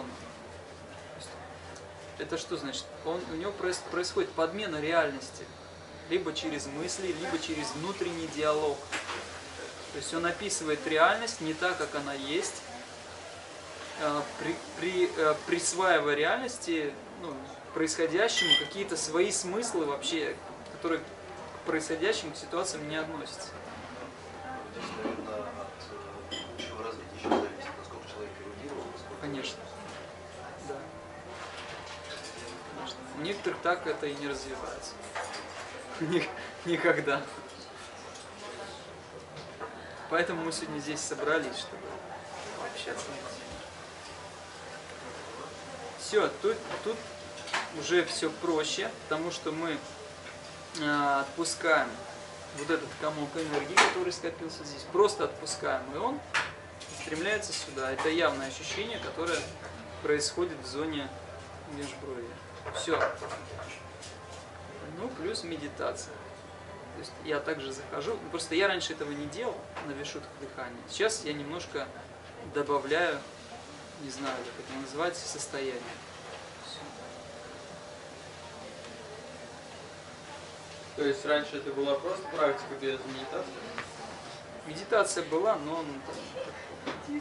A: Это что значит? Он, у него происходит подмена реальности. Либо через мысли, либо через внутренний диалог. То есть он описывает реальность не так, как она есть, при, при, присваивая реальности, ну, происходящему какие-то свои смыслы вообще, которые к происходящим, к ситуациям не относятся. Конечно. Да. Конечно. У некоторых так это и не развивается. Никогда. Поэтому мы сегодня здесь собрались, чтобы пообщаться. Все, тут, тут уже все проще, потому что мы э, отпускаем вот этот комок энергии, который скопился здесь. Просто отпускаем, и он стремляется сюда. Это явное ощущение, которое происходит в зоне межбровья. Все. Ну, плюс медитация. То есть я также захожу, просто я раньше этого не делал на вишудхах дыхания. Сейчас я немножко добавляю, не знаю, как это назвать, состояние. Все.
B: То есть раньше это была просто практика без медитации?
A: Медитация была, но ну, там,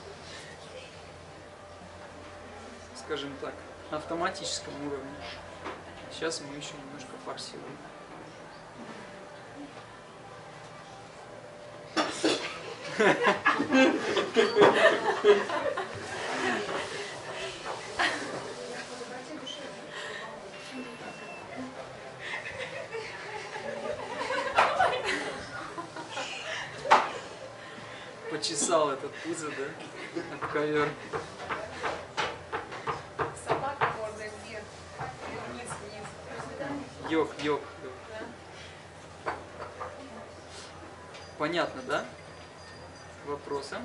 A: скажем так, на автоматическом уровне. Сейчас мы еще немножко форсируем. Почесал этот пузо, да? От ковер.
E: Собака мордой вверх. Вниз, вниз.
A: Йог, йог. Понятно, да? Вопросы?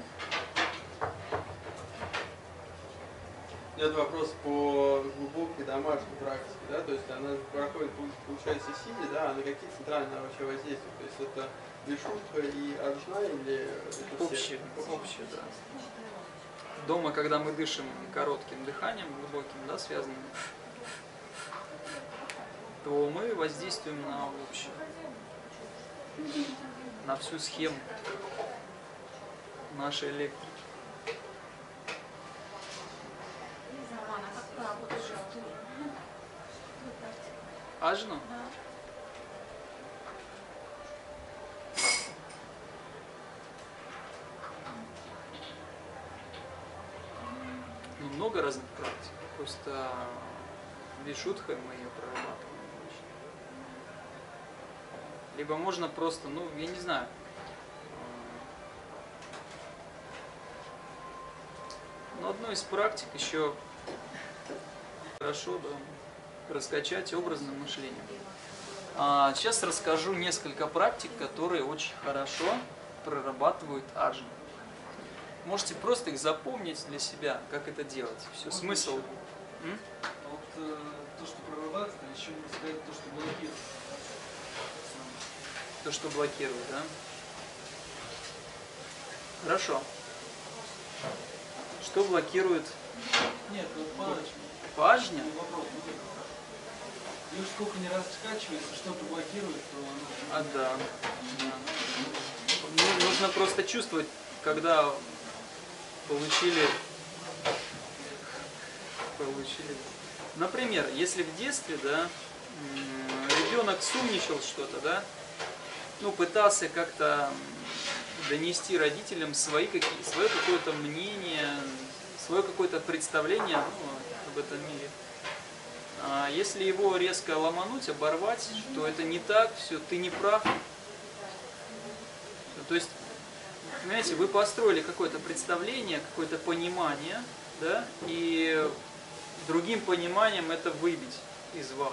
B: Нет, вопрос по глубокой домашней практике, да, то есть она проходит, получается, сидя, да, а на какие центральные вообще воздействия? То есть это вишудха и аджна или это
A: Общее, общее, да. Дома, когда мы дышим коротким дыханием, глубоким, да, связанным, то мы воздействуем на общее, на всю схему нашей электрики. Аджну? Ну, много разных практик. Просто вишудхой мы ее прорабатываем обычно. Либо можно просто, ну, я не знаю, но одной из практик еще хорошо, да, раскачать образное мышление. А сейчас расскажу несколько практик, которые очень хорошо прорабатывают аджну. Можете просто их запомнить для себя, как это делать. Все, смысл. М?
F: А вот э, то, что прорабатывает, еще не сказать то, что блокирует.
A: То, что блокирует, да? Хорошо. Что блокирует
F: Нет, вот по аджне.
A: по аджне?
F: Ну, вопрос, ну как. Ее сколько не раскачивается, что-то блокирует, то оно...
A: А, да. да. Ну, нужно просто чувствовать, когда получили, получили. Например, если в детстве, да, ребенок сумничал что-то, да, ну, пытался как-то донести родителям свои какие, свое какое-то мнение, свое какое-то представление, ну, об этом мире. А если его резко ломануть, оборвать, то это не так, все, ты не прав. То есть, понимаете, вы построили какое-то представление, какое-то понимание, да, и другим пониманием это выбить из вас.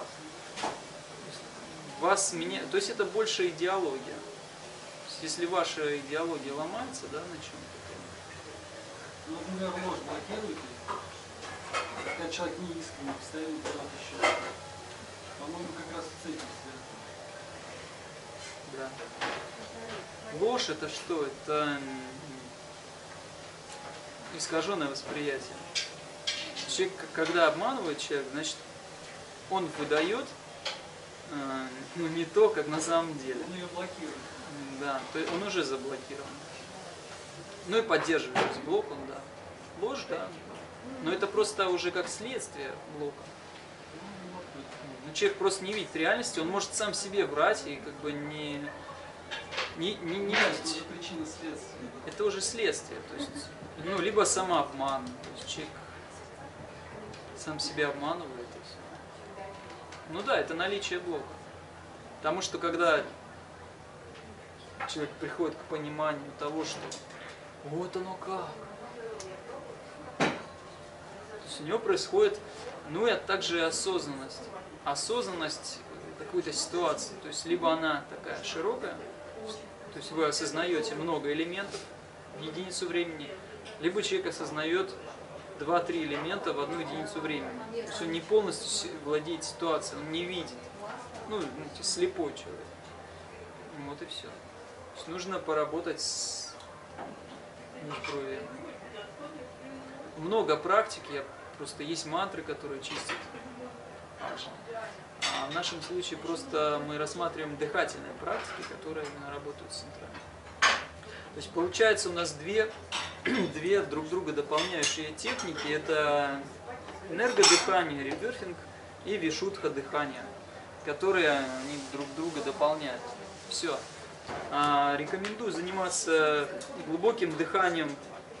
A: Вас меня... То есть это больше идеология. То есть, если ваша идеология ломается, да, на чем-то.
F: Ну, например, ложь блокирует, когда человек не искренне постоянно куда-то еще. По-моему, как раз с этим связано.
A: Да. Ложь это что? Это искаженное восприятие. Человек, когда обманывает человек, значит, он выдает э, ну, не то, как на самом деле.
F: Он ее блокирует.
A: Да, то есть он уже заблокирован. Ну и поддерживает блок, он, да. Ложь, да. Но это просто уже как следствие блока. Ну, человек просто не видит реальности, он может сам себе врать и как бы не, не, не, не
F: Это
A: видеть.
F: уже причина следствия.
A: Это уже следствие. То есть, ну, либо самообман. То есть человек сам себя обманывает и все. Ну да, это наличие блока. Потому что когда человек приходит к пониманию того, что вот оно как. То есть у него происходит, ну и также осознанность. Осознанность какой-то ситуации. То есть либо она такая широкая, то есть вы осознаете много элементов в единицу времени, либо человек осознает два-три элемента в одну единицу времени. То есть он не полностью владеет ситуацией, он не видит. Ну, знаете, слепой человек. Вот и все. То есть нужно поработать с неправильно. Много практик, я просто есть мантры, которые чистят. А в нашем случае просто мы рассматриваем дыхательные практики, которые именно работают центрально. То есть получается у нас две, две друг друга дополняющие техники. Это энергодыхание, реберфинг, и вишудха дыхание, которые они друг друга дополняют. Все. А, рекомендую заниматься глубоким дыханием,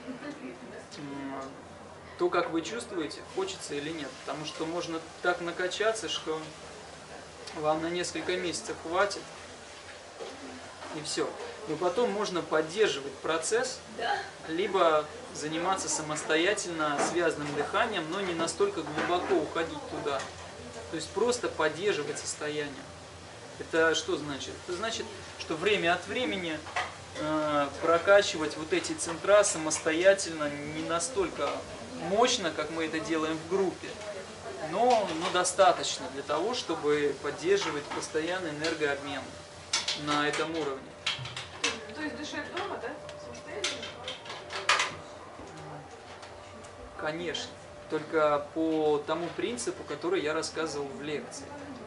A: то, как вы чувствуете, хочется или нет. Потому что можно так накачаться, что вам на несколько месяцев хватит, и все. Но потом можно поддерживать процесс, либо заниматься самостоятельно связанным дыханием, но не настолько глубоко уходить туда. То есть просто поддерживать состояние. Это что значит? Это значит, что время от времени э, прокачивать вот эти центра самостоятельно не настолько мощно, как мы это делаем в группе, но, но достаточно для того, чтобы поддерживать постоянный энергообмен на этом уровне.
C: То есть дышать дома, да? Самостоятельно?
A: Конечно. Только по тому принципу, который я рассказывал в лекции.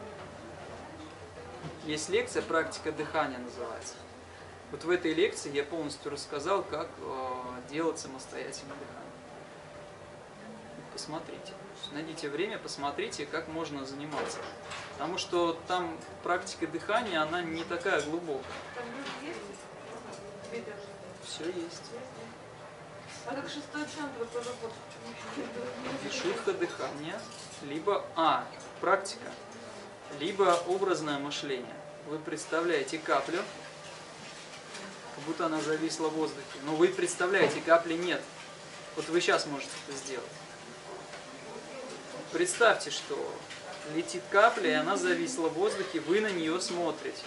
A: Есть лекция «Практика дыхания» называется. Вот в этой лекции я полностью рассказал, как э, делать самостоятельное дыхание. Посмотрите. Найдите время, посмотрите, как можно заниматься. Потому что там практика дыхания, она не такая глубокая.
C: Там люди есть? Видео?
A: Все есть.
C: А как шестой центр проработать?
A: Вишудха дыхания, либо А, практика, либо образное мышление. Вы представляете каплю, как будто она зависла в воздухе. Но вы представляете, капли нет. Вот вы сейчас можете это сделать. Представьте, что летит капля, и она зависла в воздухе, вы на нее смотрите.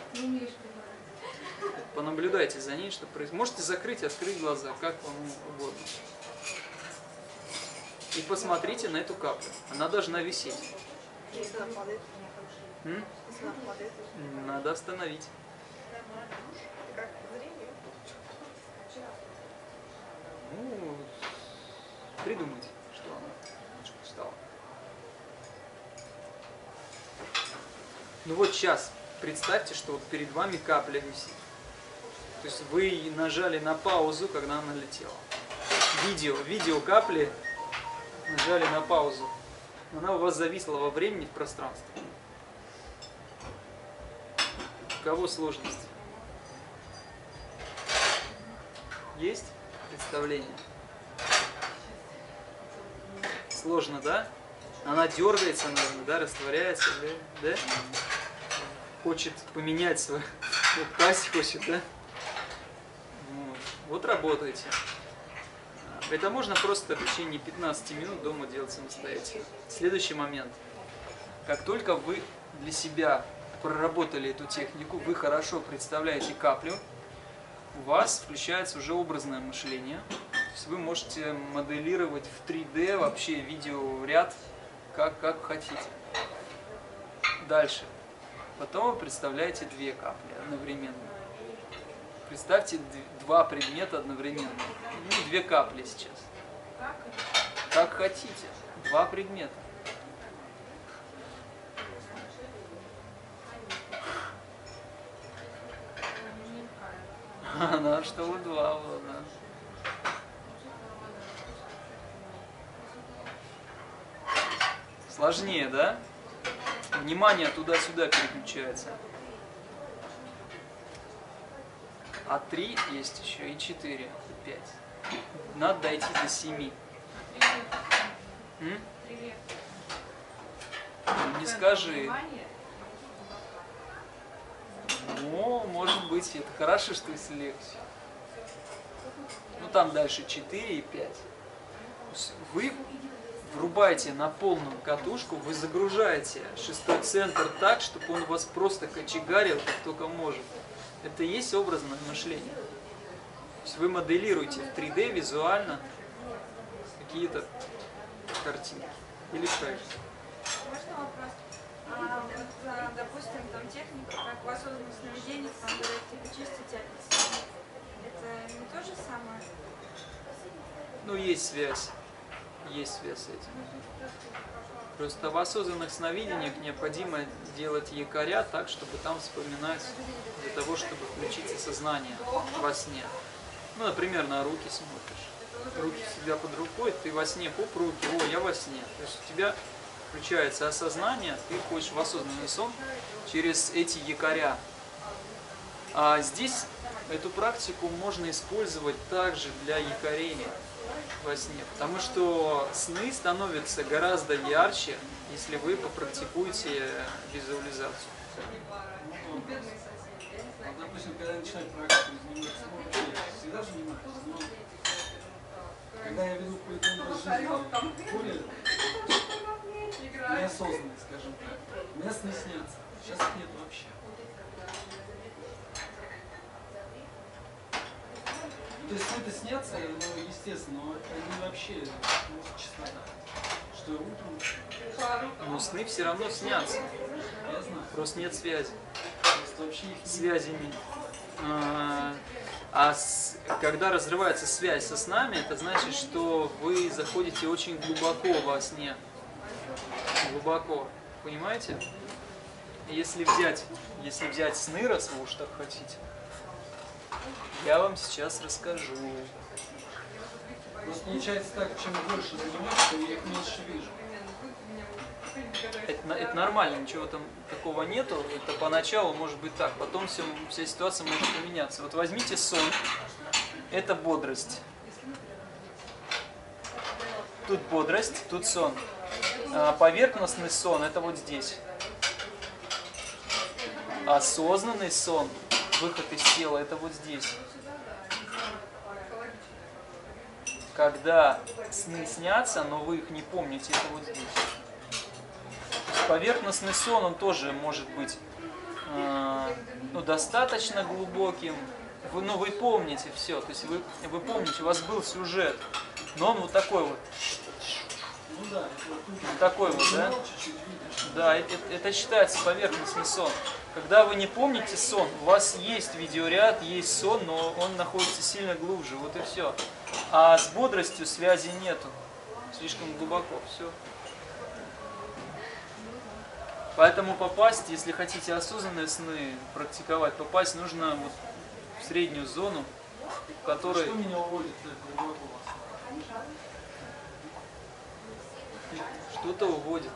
A: Понаблюдайте за ней, что происходит. Можете закрыть, открыть глаза, как вам угодно. И посмотрите на эту каплю. Она должна висеть. М? Надо остановить. Ну, придумайте, что она немножко устала. Ну вот сейчас представьте, что вот перед вами капля висит. То есть вы нажали на паузу, когда она летела. Видео, видео капли нажали на паузу. Она у вас зависла во времени, в пространстве. У кого сложности? Есть представление? Сложно, да? Она дергается, наверное, да, растворяется, да? да? Хочет поменять свою, упасть хочет, да? Вот. Вот работайте. Это можно просто в течение пятнадцати минут дома делать самостоятельно. Следующий момент. Как только вы для себя проработали эту технику, вы хорошо представляете каплю, у вас включается уже образное мышление. То есть вы можете моделировать в три дэ вообще видеоряд, как, как хотите. Дальше. Потом вы представляете две капли одновременно. Представьте два предмета одновременно. Ну, две капли сейчас. Как хотите. Два предмета. Надо, чтобы два было, да. Сложнее, да? Внимание туда-сюда переключается. А три есть еще, и четыре, и пять. Надо дойти до семи. М? Не скажи. Ну, может быть, это хорошо, что если легче. Ну, там дальше четыре и пять. Вы врубаете на полную катушку, вы загружаете шестой центр так, чтобы он вас просто кочегарил, как только может. Это и есть образное мышление. То есть вы моделируете в три дэ визуально какие-то картинки или проекты.
G: Можно вопрос? А, вот, допустим, там техника, как в осознанном сновидении, там говорят, типа чистить адрес. Это не то же самое?
A: Ну, есть связь. Есть связь с этим. Просто в осознанных сновидениях необходимо делать якоря так, чтобы там вспоминать для того, чтобы включить сознание во сне. Ну, например, на руки смотришь. Руки всегда под рукой, ты во сне, пуп, руки, о, я во сне. То есть у тебя включается осознание, ты входишь в осознанный сон через эти якоря. А здесь эту практику можно использовать также для якорения во сне, потому что сны становятся гораздо ярче, если вы попрактикуете визуализацию.
F: Ну, вот, допустим, когда я начинаю практику заниматься, ну, вообще я всегда занимаюсь, но когда я веду какой-то образ жизни более неосознанный, скажем так, у меня сны снятся. Сейчас их нет вообще. То есть сны-то снятся, ну, естественно, но они вообще, может, чистота. Что утром...
A: Но сны все равно снятся.
F: Я знаю.
A: Просто нет связи.
F: Просто вообще их нет.
A: Связи нет. А, а с, когда разрывается связь со снами, это значит, что вы заходите очень глубоко во сне. Глубоко. Понимаете? Если взять, если взять сны, раз вы уж так хотите, я вам сейчас расскажу.
F: Просто получается так, чем больше занимаюсь, тем я их меньше вижу.
A: Это, это нормально, ничего там такого нету. Это поначалу может быть так, потом все, вся ситуация может поменяться. Вот возьмите сон. Это бодрость. Тут бодрость, тут сон. А поверхностный сон это вот здесь. Осознанный сон, выход из тела, это вот здесь. Когда сны снятся, но вы их не помните, это вот здесь. Поверхностный сон, он тоже может быть э, ну, достаточно глубоким. Вы, ну, вы помните все, то есть вы, вы помните, у вас был сюжет, но он вот такой вот.
F: Ну да, это вот тут.
A: Вот такой вот, да? Да, это, это считается поверхностный сон. Когда вы не помните сон, у вас есть видеоряд, есть сон, но он находится сильно глубже, вот и все. А с бодростью связи нету, слишком глубоко, все. Поэтому попасть, если хотите осознанные сны практиковать, попасть нужно вот в среднюю зону, в которой...
F: Что меня уводит так глубоко во сне?
A: Что-то уводит.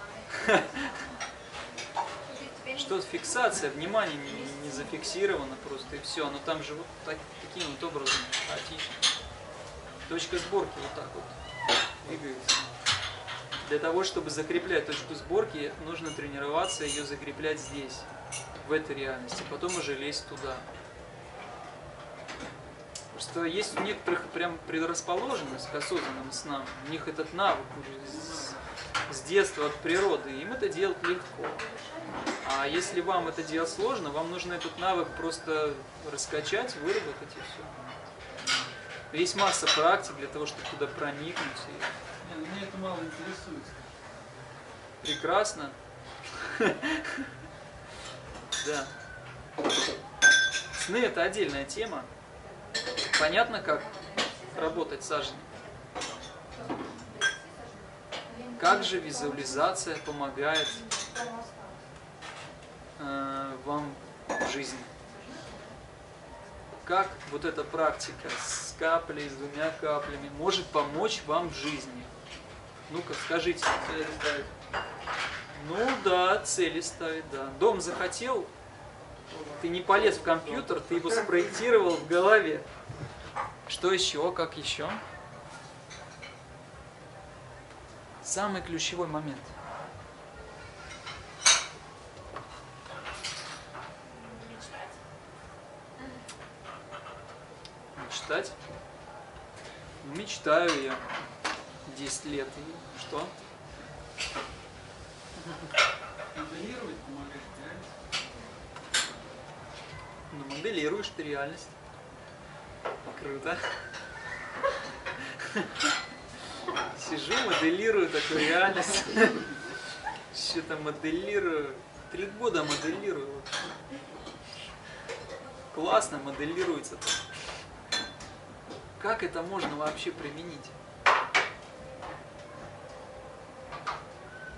A: Что-то фиксация, внимание не, не зафиксировано просто и все. Но там же вот так, таким вот образом хаотично. Точка сборки вот так вот двигается. Для того, чтобы закреплять точку сборки, нужно тренироваться ее закреплять здесь, в этой реальности, потом уже лезть туда. Просто есть у некоторых прям предрасположенность к осознанным снам. У них этот навык уже с, с детства, от природы, им это делать легко. А если вам это делать сложно, вам нужно этот навык просто раскачать, выработать и все. Есть масса практик для того, чтобы туда проникнуть. И...
F: Меня это мало интересует.
A: Прекрасно. Да. Сны это отдельная тема. Понятно, как работать с сажей? Как же визуализация помогает э, вам в жизни? Как вот эта практика с каплей, с двумя каплями может помочь вам в жизни? Ну-ка, скажите.
B: Цели ставить.
A: Ну да, цели ставить, да. Дом захотел, ты не полез в компьютер, ты его спроектировал в голове. Что еще? Как еще? Самый ключевой момент. Мечтать? Мечтаю я. десять лет. И что?
F: Моделировать помогает реальность.
A: Ну, моделируешь ты реальность. Круто. Сижу, моделирую такую реальность. Что-то моделирую. Три года моделирую. Классно моделируется-то. Как это можно вообще применить?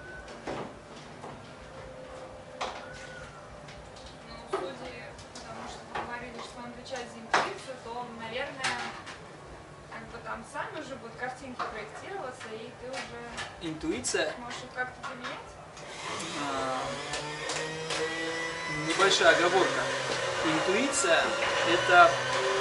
G: наверное, как бы там сами уже будут картинки проектироваться, и ты уже
A: Интуиция,
G: можешь их как-то поменять.
A: а, небольшая оговорка. Интуиция – это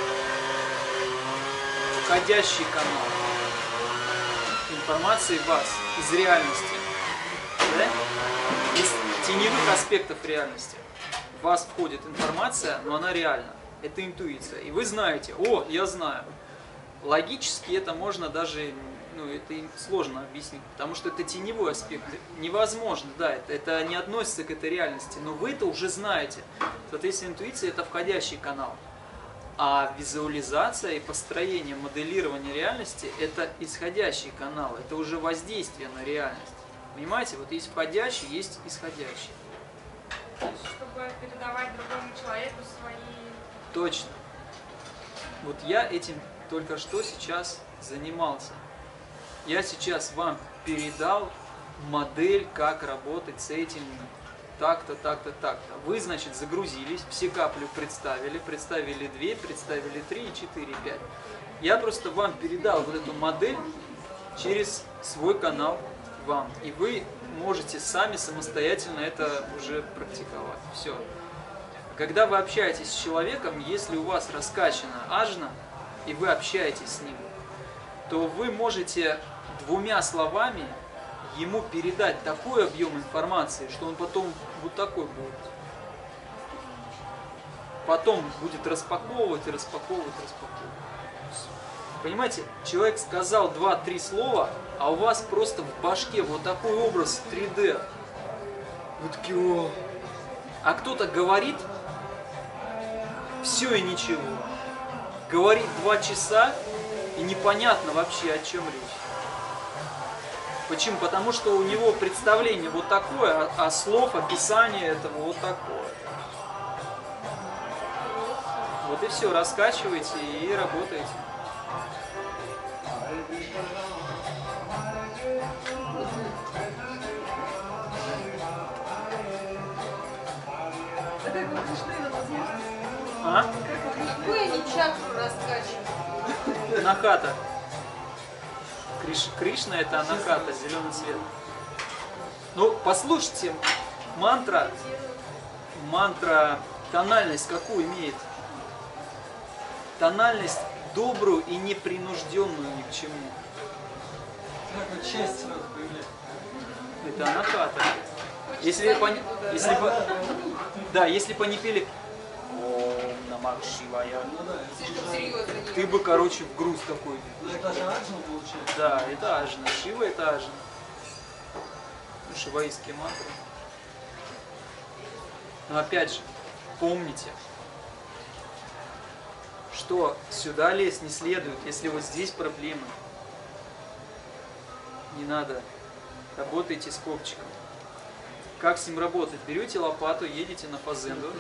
A: входящий канал информации в вас из реальности, да? Из теневых аспектов реальности. В вас входит информация, но она реальна. Это интуиция. И вы знаете, о, я знаю. Логически это можно даже, ну, это им сложно объяснить, потому что это теневой аспект. Невозможно, да, это, это не относится к этой реальности, но вы это уже знаете. Соответственно, интуиция – это входящий канал. А визуализация и построение, моделирование реальности – это исходящий канал, это уже воздействие на реальность. Понимаете, вот есть входящий, есть исходящий.
G: То есть, чтобы передавать другому человеку свои...
A: Точно. Вот я этим только что сейчас занимался. Я сейчас вам передал модель, как работать с этим так-то, так-то, так-то. Вы, значит, загрузились, все капли представили, представили две, представили три, четыре, пять. Я просто вам передал вот эту модель через свой канал вам. И вы можете сами самостоятельно это уже практиковать. Все. Когда вы общаетесь с человеком, если у вас раскачана ажна, и вы общаетесь с ним, то вы можете двумя словами ему передать такой объем информации, что он потом вот такой будет. Потом будет распаковывать и распаковывать, распаковывать. Понимаете, человек сказал два-три слова, а у вас просто в башке вот такой образ три дэ. Вы такие, о. А кто-то говорит все и ничего. Говорит два часа, и непонятно вообще, о чем речь. Почему? Потому что у него представление вот такое, а, а слов, описание этого вот такое. Вот и все, раскачивайте и работаете.
C: А как вы пришли на возможность?
A: А?
C: Как вы пришли? Вы они чакру раскачиваете.
A: Анахата. Криш, Кришна это анахата, зеленый цвет. Ну, послушайте, мантра, мантра тональность какую имеет? Тональность добрую и непринужденную ни к чему.
F: Как вот часть сразу появляется.
A: Это анахата. Если бы, если бы, да, если бы они пели Ом Намах Шивая,
F: Ну да, это
C: Серьезно.
A: ты бы, короче, в груз такой.
F: ну, это же аджна получается.
A: Да, это ажна. Шива это ажна. Шиваистские мантры. Но опять же, помните, что сюда лезть не следует, если вот здесь проблемы. Не надо. Работайте с копчиком. Как с ним работать? Берете лопату, едете на фазенду.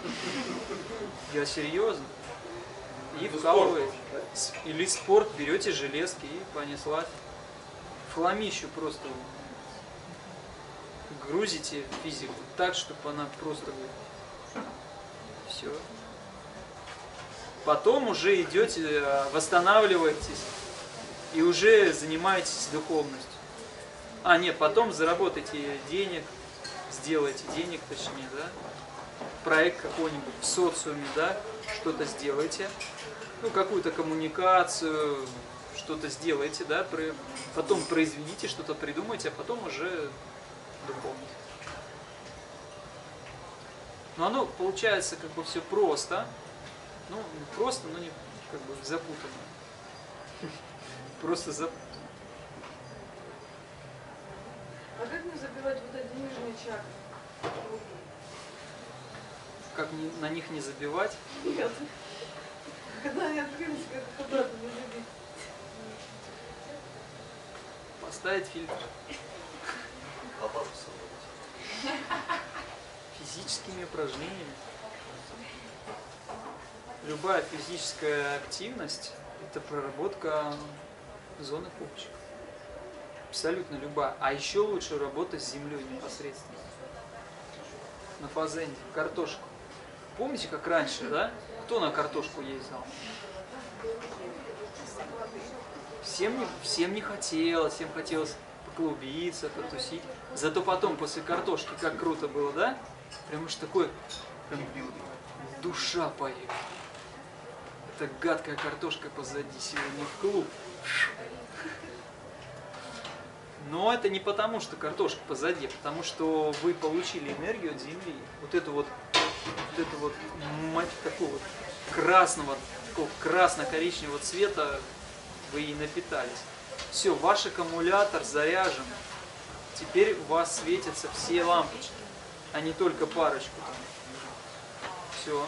A: Я серьезно. И вкалываете. Или спорт, берете железки и понеслась. В хламищу просто грузите физику так, чтобы она просто... Все. Потом уже идете, восстанавливаетесь и уже занимаетесь духовностью. А, нет, потом заработайте денег, сделайте денег, точнее, да, проект какой-нибудь в социуме, да, что-то сделайте, ну, какую-то коммуникацию, что-то сделайте, да, потом произведите, что-то придумайте, а потом уже духовность. Но оно получается как бы все просто, ну, не просто, но не как бы запутанно. Просто запутанно.
C: А как мне забивать вот эти нижние чакры?
A: Как не, на них не забивать?
C: Нет. Когда они открылись, как их обратно не забить?
A: Поставить фильтр.
D: Лопату с собой.
A: Физическими упражнениями. Любая физическая активность – это проработка зоны копчика. Абсолютно любая. А еще лучше работать с землей непосредственно. На фазенде, картошку. Помните, как раньше, да? Кто на картошку ездил? Всем не, всем не хотелось, всем хотелось поклубиться, потусить. Зато потом, после картошки, как круто было, да? Прям уж такой, прям душа поет. Эта гадкая картошка позади, сегодня в клуб. Но это не потому, что картошка позади, а потому что вы получили энергию от земли. Вот эту вот, вот эту вот, мать, такого вот красного, такого красно-коричневого цвета вы и напитались. Все, ваш аккумулятор заряжен. Теперь у вас светятся все лампочки, а не только парочку там. Все.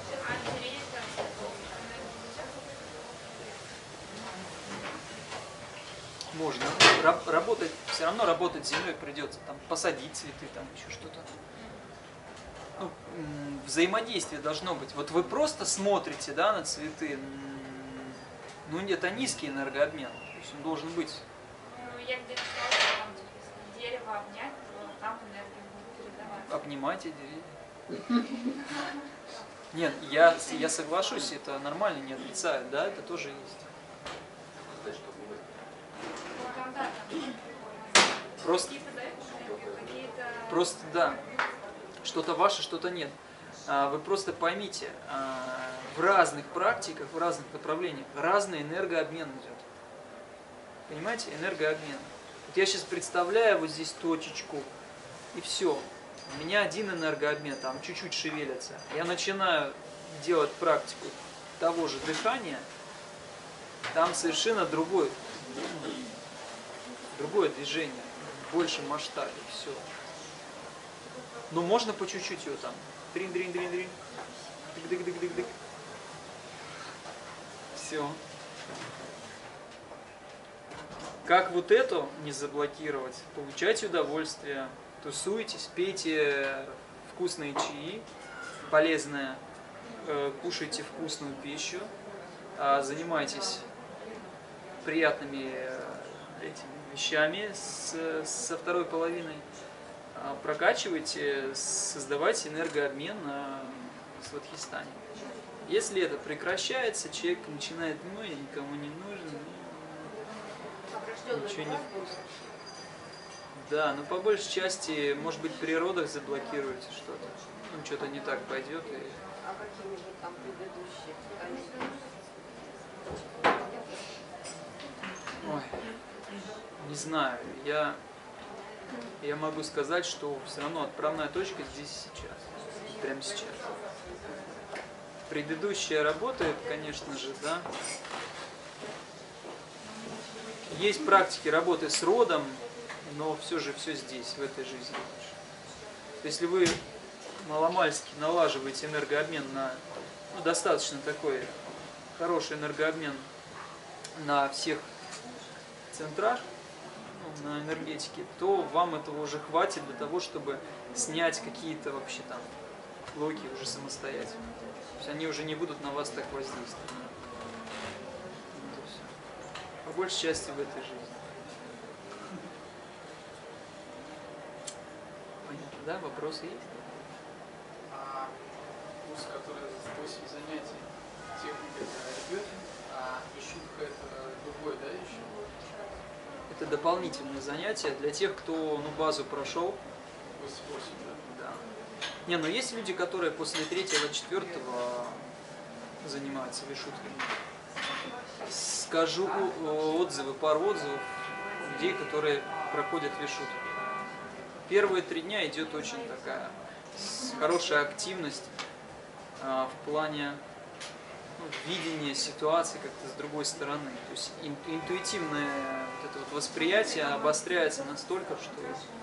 A: Можно. Раб работать, все равно работать с землей придется. Там посадить цветы, там еще что-то. Ну, взаимодействие должно быть. Вот вы просто смотрите, да, на цветы. Ну, это низкий энергообмен. То есть он должен быть.
G: Ну, я где-то сказала, что там, если дерево обнять, то там энергию будет передаваться.
A: Обнимайте деревья. Нет, я, я соглашусь, это нормально, не отрицаю, да, это тоже есть. Просто, просто да, что-то ваше, что-то нет. Вы просто поймите, в разных практиках, в разных направлениях разный энергообмен идет. Понимаете, энергообмен. Вот я сейчас представляю вот здесь точечку, и все. У меня один энергообмен, там чуть-чуть шевелится. Я начинаю делать практику того же дыхания, там совершенно другой, другое движение, в большем масштабе, все. Но можно по чуть-чуть его там. Дрин-дрин-дрин-дрин. Дык-дык-дык-дык-дык. Все. Как вот это не заблокировать? Получайте удовольствие, тусуйтесь, пейте вкусные чаи, полезное, кушайте вкусную пищу, занимайтесь приятными этими вещами с, со второй половиной, прокачивайте, создавайте энергообмен на свадхистане. Если это прекращается, человек начинает, ну, я никому не нужен, ничего не вкусно. Да, но по большей части, может быть, при родах заблокируете что-то. Ну, что-то не так пойдет. И...
E: А какие-нибудь там предыдущие?
A: Ой, не знаю. Я, я могу сказать, что все равно отправная точка здесь и сейчас. Прямо сейчас. Предыдущая работает, конечно же, да. Есть практики работы с родом, но все же все здесь, в этой жизни. Если вы маломальски налаживаете энергообмен на, ну, достаточно такой хороший энергообмен на всех центрах, ну, на энергетике, то вам этого уже хватит для того, чтобы снять какие-то вообще там блоки уже самостоятельно. То есть они уже не будут на вас так воздействовать. По большей части в этой жизни. Понятно, да? Вопросы есть?
B: А курс, который восемь занятий, техника это идет, а вишудха это другой, да, еще?
A: Это дополнительные занятия для тех, кто, ну, базу прошел.
B: восемь, да?
A: Да. Не, но есть люди, которые после третьего, четвертого занимаются вишудхами. Скажу отзывы, пару отзывов людей, которые проходят вишудху. Первые три дня идет очень такая хорошая активность а, в плане, ну, видения ситуации как-то с другой стороны. То есть ин, интуитивное вот это вот восприятие обостряется настолько, что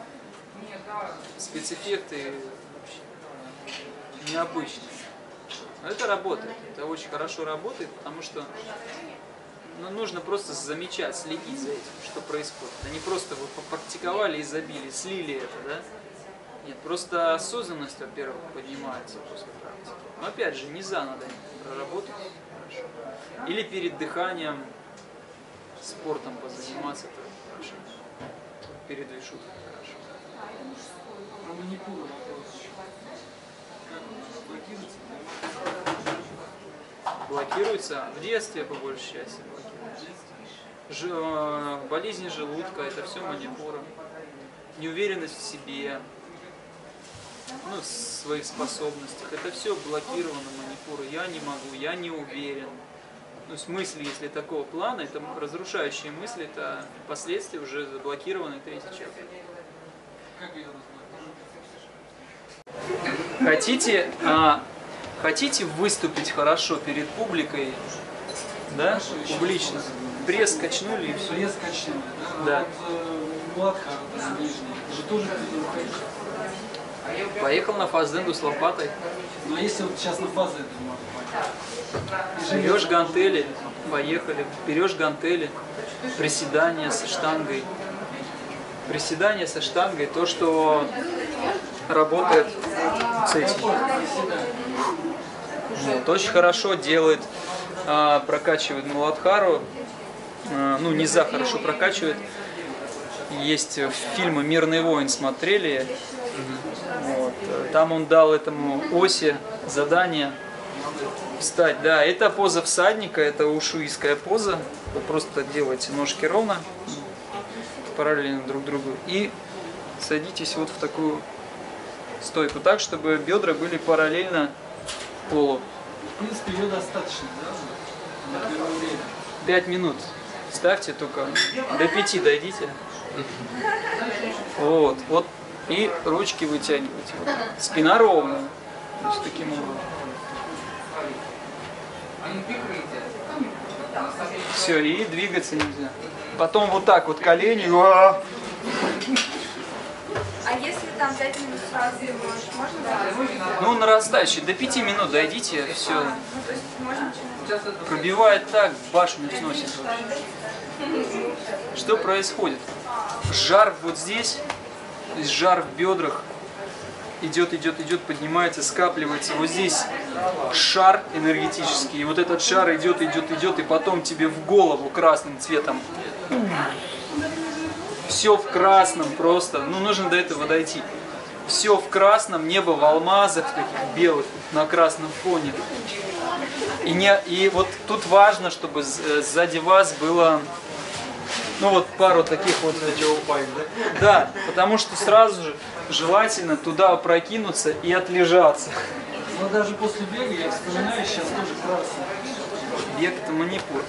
A: спецэффекты вообще необычные. Но это работает, это очень хорошо работает, потому что, ну, нужно просто замечать, следить за этим, что происходит. А не просто вы попрактиковали и забили, слили это, да? Нет, просто осознанность, во-первых, поднимается после практики. Но опять же, низа надо проработать хорошо. Или перед дыханием спортом позаниматься, это хорошо. Перед вишудхой хорошо.
F: Про манипуру вопрос. Как блокируется?
A: блокируется в детстве, по большей части блокируется. Ж, болезни желудка, это все манипура. Неуверенность в себе, ну, в своих способностях, это все блокировано манипурой. Я не могу, я не уверен. Ну, в смысле, если такого плана, это разрушающие мысли, это последствия уже заблокированной третьей чакры.
F: Как ее разблокировать?
A: Хотите, а, хотите выступить хорошо перед публикой, да, публично? Пресс качнули и все.
F: Пресс качнули, да?
A: Да.
F: А вот э, Муладхар, там, нижний, же тоже туда уходит.
A: Поехал на фазенду с лопатой.
F: Ну а если вот сейчас на фазенду можно пойти?
A: Берешь гантели, поехали. Берешь гантели, приседания со штангой. Приседания со штангой, то, что работает с этим. Вот, очень хорошо делает, а, прокачивает Муладхару. А, ну, низа хорошо прокачивает. Есть фильмы «Мирный воин», смотрели. Вот. Там он дал этому Осе задание встать. Да, это поза всадника, это ушуистская поза. Вы просто делаете ножки ровно, параллельно друг другу. И садитесь вот в такую стойку, так, чтобы бедра были параллельно полу.
F: В принципе, ее достаточно, да? На первое время.
A: Пять минут. Ставьте только. До пяти дойдите. Вот. Вот. И ручки вытягивайте. Вот. Спина ровная. То есть таким образом. Все, и двигаться нельзя. Потом вот так вот колени.
G: А если там пять минут сразу не можешь, можно да?
A: Ну, нарастающий. До пяти минут дойдите, все.
G: Ну, то есть можно начинать.
A: Пробивает так, башню сносит вообще. Что происходит? Жар вот здесь, то есть жар в бедрах, идет, идет, идет, поднимается, скапливается. Вот здесь шар энергетический, и вот этот шар идет, идет, идет, и потом тебе в голову красным цветом. Все в красном просто, ну нужно до этого дойти. Все в красном, небо в алмазах таких белых на красном фоне. И, не, и вот тут важно, чтобы сзади вас было, ну вот пару таких вот упасть, да? Да, потому что сразу же желательно туда опрокинуться и отлежаться.
F: Но даже после бега я вспоминаю сейчас тоже красный.
A: Бег это манипур.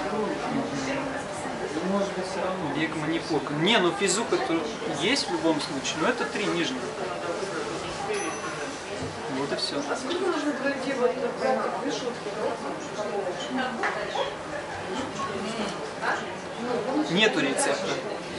F: Ну, может быть, все равно.
A: Бег манипур. Не, ну физук это есть в любом случае, но это три нижних. Вот и все.
C: А сколько нужно пройти вот прям как решетку?
A: Нету рецепта.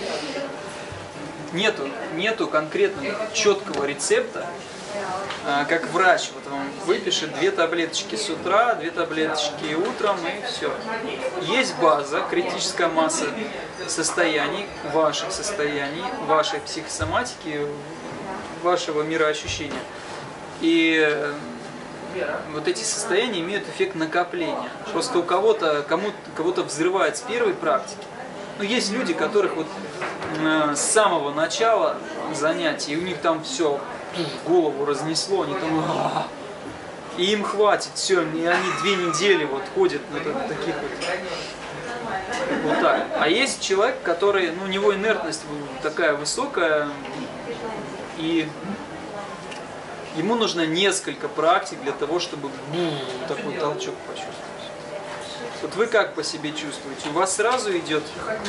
A: Нету, нету конкретного четкого рецепта, а, как врач вот вам выпишет две таблеточки с утра, две таблеточки утром и все. Есть база, критическая масса состояний, ваших состояний, вашей психосоматики, вашего мироощущения. И вот эти состояния имеют эффект накопления. Просто у кого-то, кому-то, кого-то взрывает с первой практики. Но есть люди, которых вот э, с самого начала занятий, и у них там все голову разнесло, они там, а-а-а, и им хватит, все, и они две недели вот ходят на вот таких вот, вот так. А есть человек, который, ну, у него инертность такая высокая, и ему нужно несколько практик для того, чтобы ну, такой толчок почувствовать. Вот вы как по себе чувствуете? У вас сразу идет,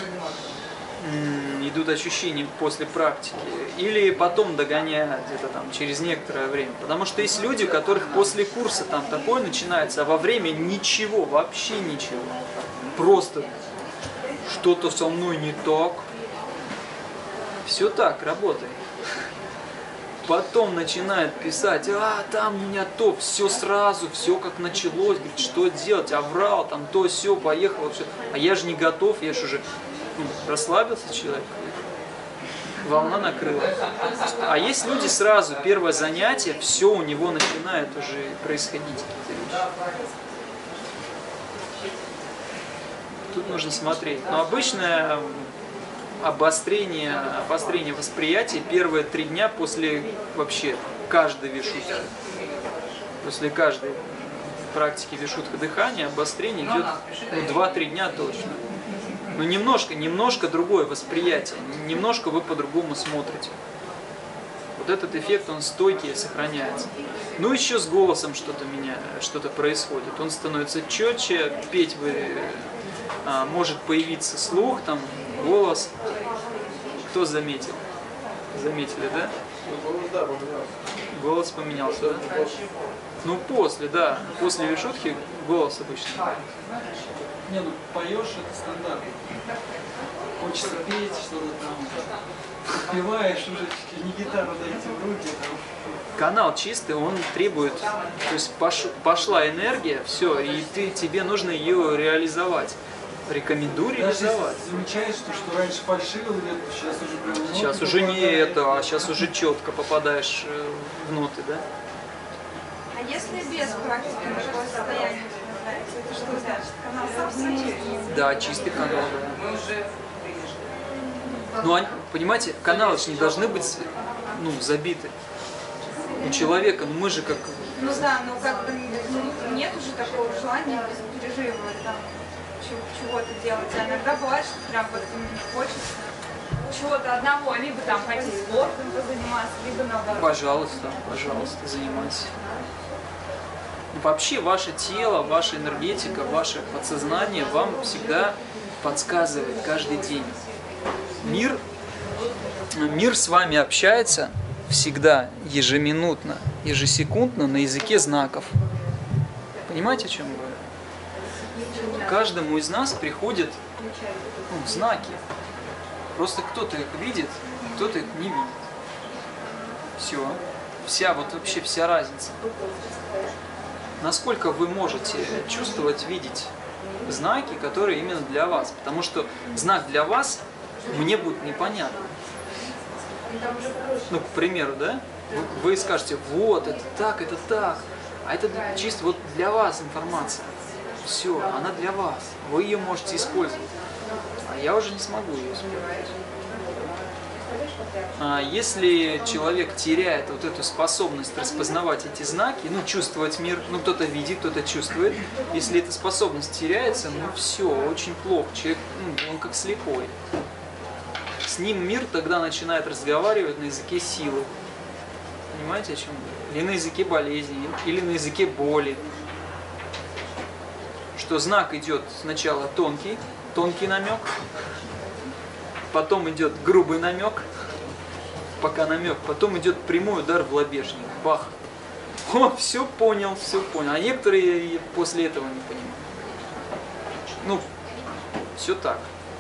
A: м, идут ощущения после практики? Или потом догоняют где-то там через некоторое время? Потому что есть люди, у которых после курса там такое начинается, а во время ничего, вообще ничего. Просто что-то со мной не так. Все так работает. Потом начинает писать, а там у меня то, все сразу, все как началось, говорит, что делать, а врал, там то, все, поехал, все. А я же не готов, я же уже ну, расслабился человек, волна накрыла. А есть люди сразу, первое занятие, все у него начинает уже происходить. Тут нужно смотреть. Но обычное обострение, обострение восприятия первые три дня после вообще каждой вишухи. После каждой. практике вишудха дыхания обострение идет ну, два-три дня точно. Но немножко, немножко другое восприятие, немножко вы по-другому смотрите. Вот этот эффект, он стойкий, сохраняется. Ну, еще с голосом что-то меня, что-то происходит. Он становится четче, петь вы, а, может появиться слух, там, голос. Кто заметил? Заметили, да?
B: Да, поменялся.
A: Голос поменялся, да? Ну, после, да. После вишудхи голос обычно.
F: Не, ну поешь это стандарт. Хочется петь, что-то там. Подпеваешь уже, чуть ли не гитару дайте в руки. Там.
A: Канал чистый, он требует, то есть пош, пошла энергия, все, и ты, тебе нужно ее реализовать. Рекомендую реализовать.
F: Даже замечаешь, что, что раньше фальшивил где-то, сейчас уже прям в ноты
A: Сейчас уже не
F: попадаешь.
A: это, а сейчас уже четко попадаешь э, в ноты, да?
G: А если без практики такое состояние возникает, это что значит? Канал совсем чистый?
A: Да, чистый канал, да. Ну, они, понимаете, каналы же не должны быть, ну, забиты. У человека, ну мы же как...
G: Ну да, но как бы ну, нет уже такого желания без пережива там чего- чего-то делать. А иногда бывает, что прям вот не хочется чего-то одного, либо там пойти спортом позаниматься, либо наоборот.
A: Пожалуйста, пожалуйста, занимайся. Вообще ваше тело, ваша энергетика, ваше подсознание вам всегда подсказывает каждый день. Мир, мир с вами общается всегда, ежеминутно, ежесекундно на языке знаков. Понимаете, о чем я говорю? Каждому из нас приходят ну, знаки. Просто кто-то их видит, кто-то их не видит. Все. Вся, вот вообще вся разница. Насколько вы можете чувствовать, видеть знаки, которые именно для вас. Потому что знак для вас мне будет непонятно. Ну, к примеру, да? Вы, вы скажете, вот, это так, это так. А это чисто вот для вас информация. Все, она для вас. Вы ее можете использовать. А я уже не смогу ее использовать. А если человек теряет вот эту способность распознавать эти знаки, ну, чувствовать мир, ну, кто-то видит, кто-то чувствует. Если эта способность теряется, ну, все, очень плохо. Человек, ну, он как слепой. С ним мир тогда начинает разговаривать на языке силы. Понимаете, о чем я? Или на языке болезни, или на языке боли. Что знак идет сначала тонкий, тонкий намек, потом идет грубый намек, пока намек, потом идет прямой удар в лобешник. Бах! О, все понял, все понял. А некоторые после этого не понимают. Ну, все так.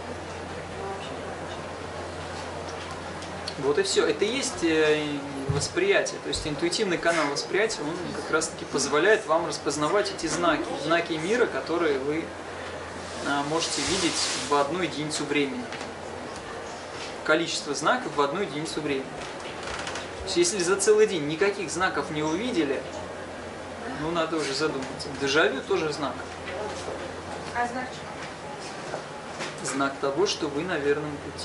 A: Вот и все. Это и есть восприятие. То есть интуитивный канал восприятия, он как раз таки позволяет вам распознавать эти знаки. Знаки мира, которые вы можете видеть в одну единицу времени. Количество знаков в одну единицу времени. То есть если за целый день никаких знаков не увидели, ну надо уже задуматься. Дежавю тоже знак.
G: А знак
A: Знак того, что вы на верном пути.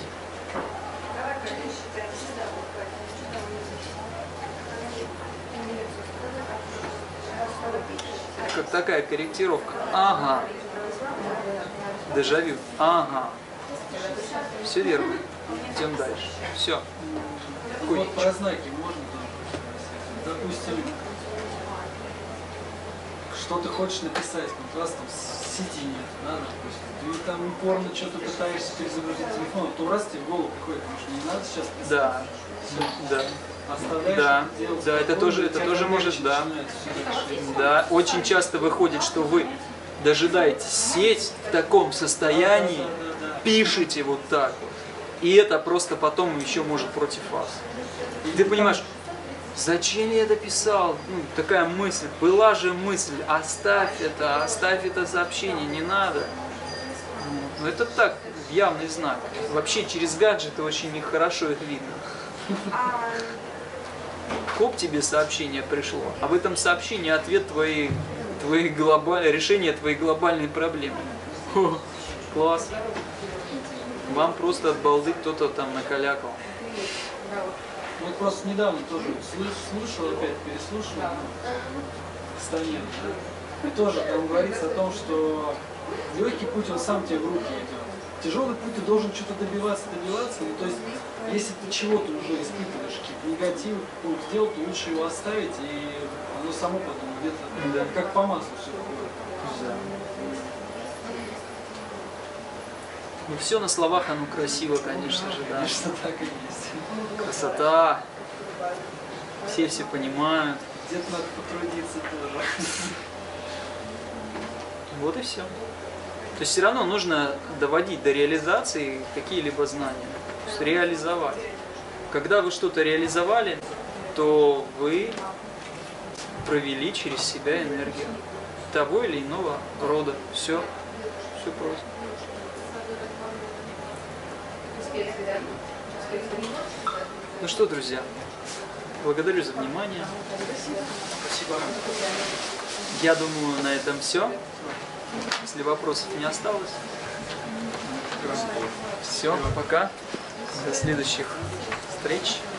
A: Как такая корректировка. Ага. Дежавю. Ага. Все верно. Идем дальше. Все.
F: Вот про знаки можно тоже. Допустим, что ты хочешь написать, вот раз там сети нет, да, допустим, ты там упорно что-то пытаешься перезагрузить телефон, то раз тебе в голову приходит, потому что не надо сейчас писать.
A: Да. Да.
F: Оставляешь
A: Да,
F: это делать
A: да, это
F: спокойно,
A: тоже,
F: у
A: это
F: тебя
A: тоже
F: легче
A: может, да.
F: начинается всё дальше.
A: Да, очень часто выходит, что вы дожидаетесь сеть в таком состоянии,
F: Да, да, да.
A: пишете вот так вот. И это просто потом еще может против вас. И ты понимаешь, зачем я это писал? Ну, такая мысль, была же мысль, оставь это, оставь это сообщение, не надо. Ну, это так, явный знак. Вообще через гаджеты очень нехорошо их видно.
G: А
A: Хоп, тебе сообщение пришло, а в этом сообщении ответ твоей, твоей глобаль... решение твоей глобальной проблемы. О, класс. Вам просто от балды кто-то там накалякал.
F: Вот просто недавно тоже слыш- слушал, опять переслушал, ну, Станет, да? И тоже там говорится о том, что легкий путь, он сам тебе в руки идет. Тяжелый путь, ты должен что-то добиваться, добиваться. Ну, то есть, если ты чего-то уже испытываешь, какие-то негативы, какой-то дел, то лучше его оставить, и оно само потом где-то,
A: Да.
F: как по маслу все ходит.
A: Да. Ну все на словах, оно красиво, конечно же, да.
F: Конечно, так и есть.
A: Красота. Все все понимают.
F: Где-то надо потрудиться тоже.
A: Вот и все. То есть все равно нужно доводить до реализации какие-либо знания. То есть реализовать. Когда вы что-то реализовали, то вы провели через себя энергию того или иного рода. Все. Все просто. Ну что, друзья, благодарю за внимание.
B: Спасибо.
A: Я думаю, на этом все. Если вопросов не осталось. Все, пока. До следующих встреч.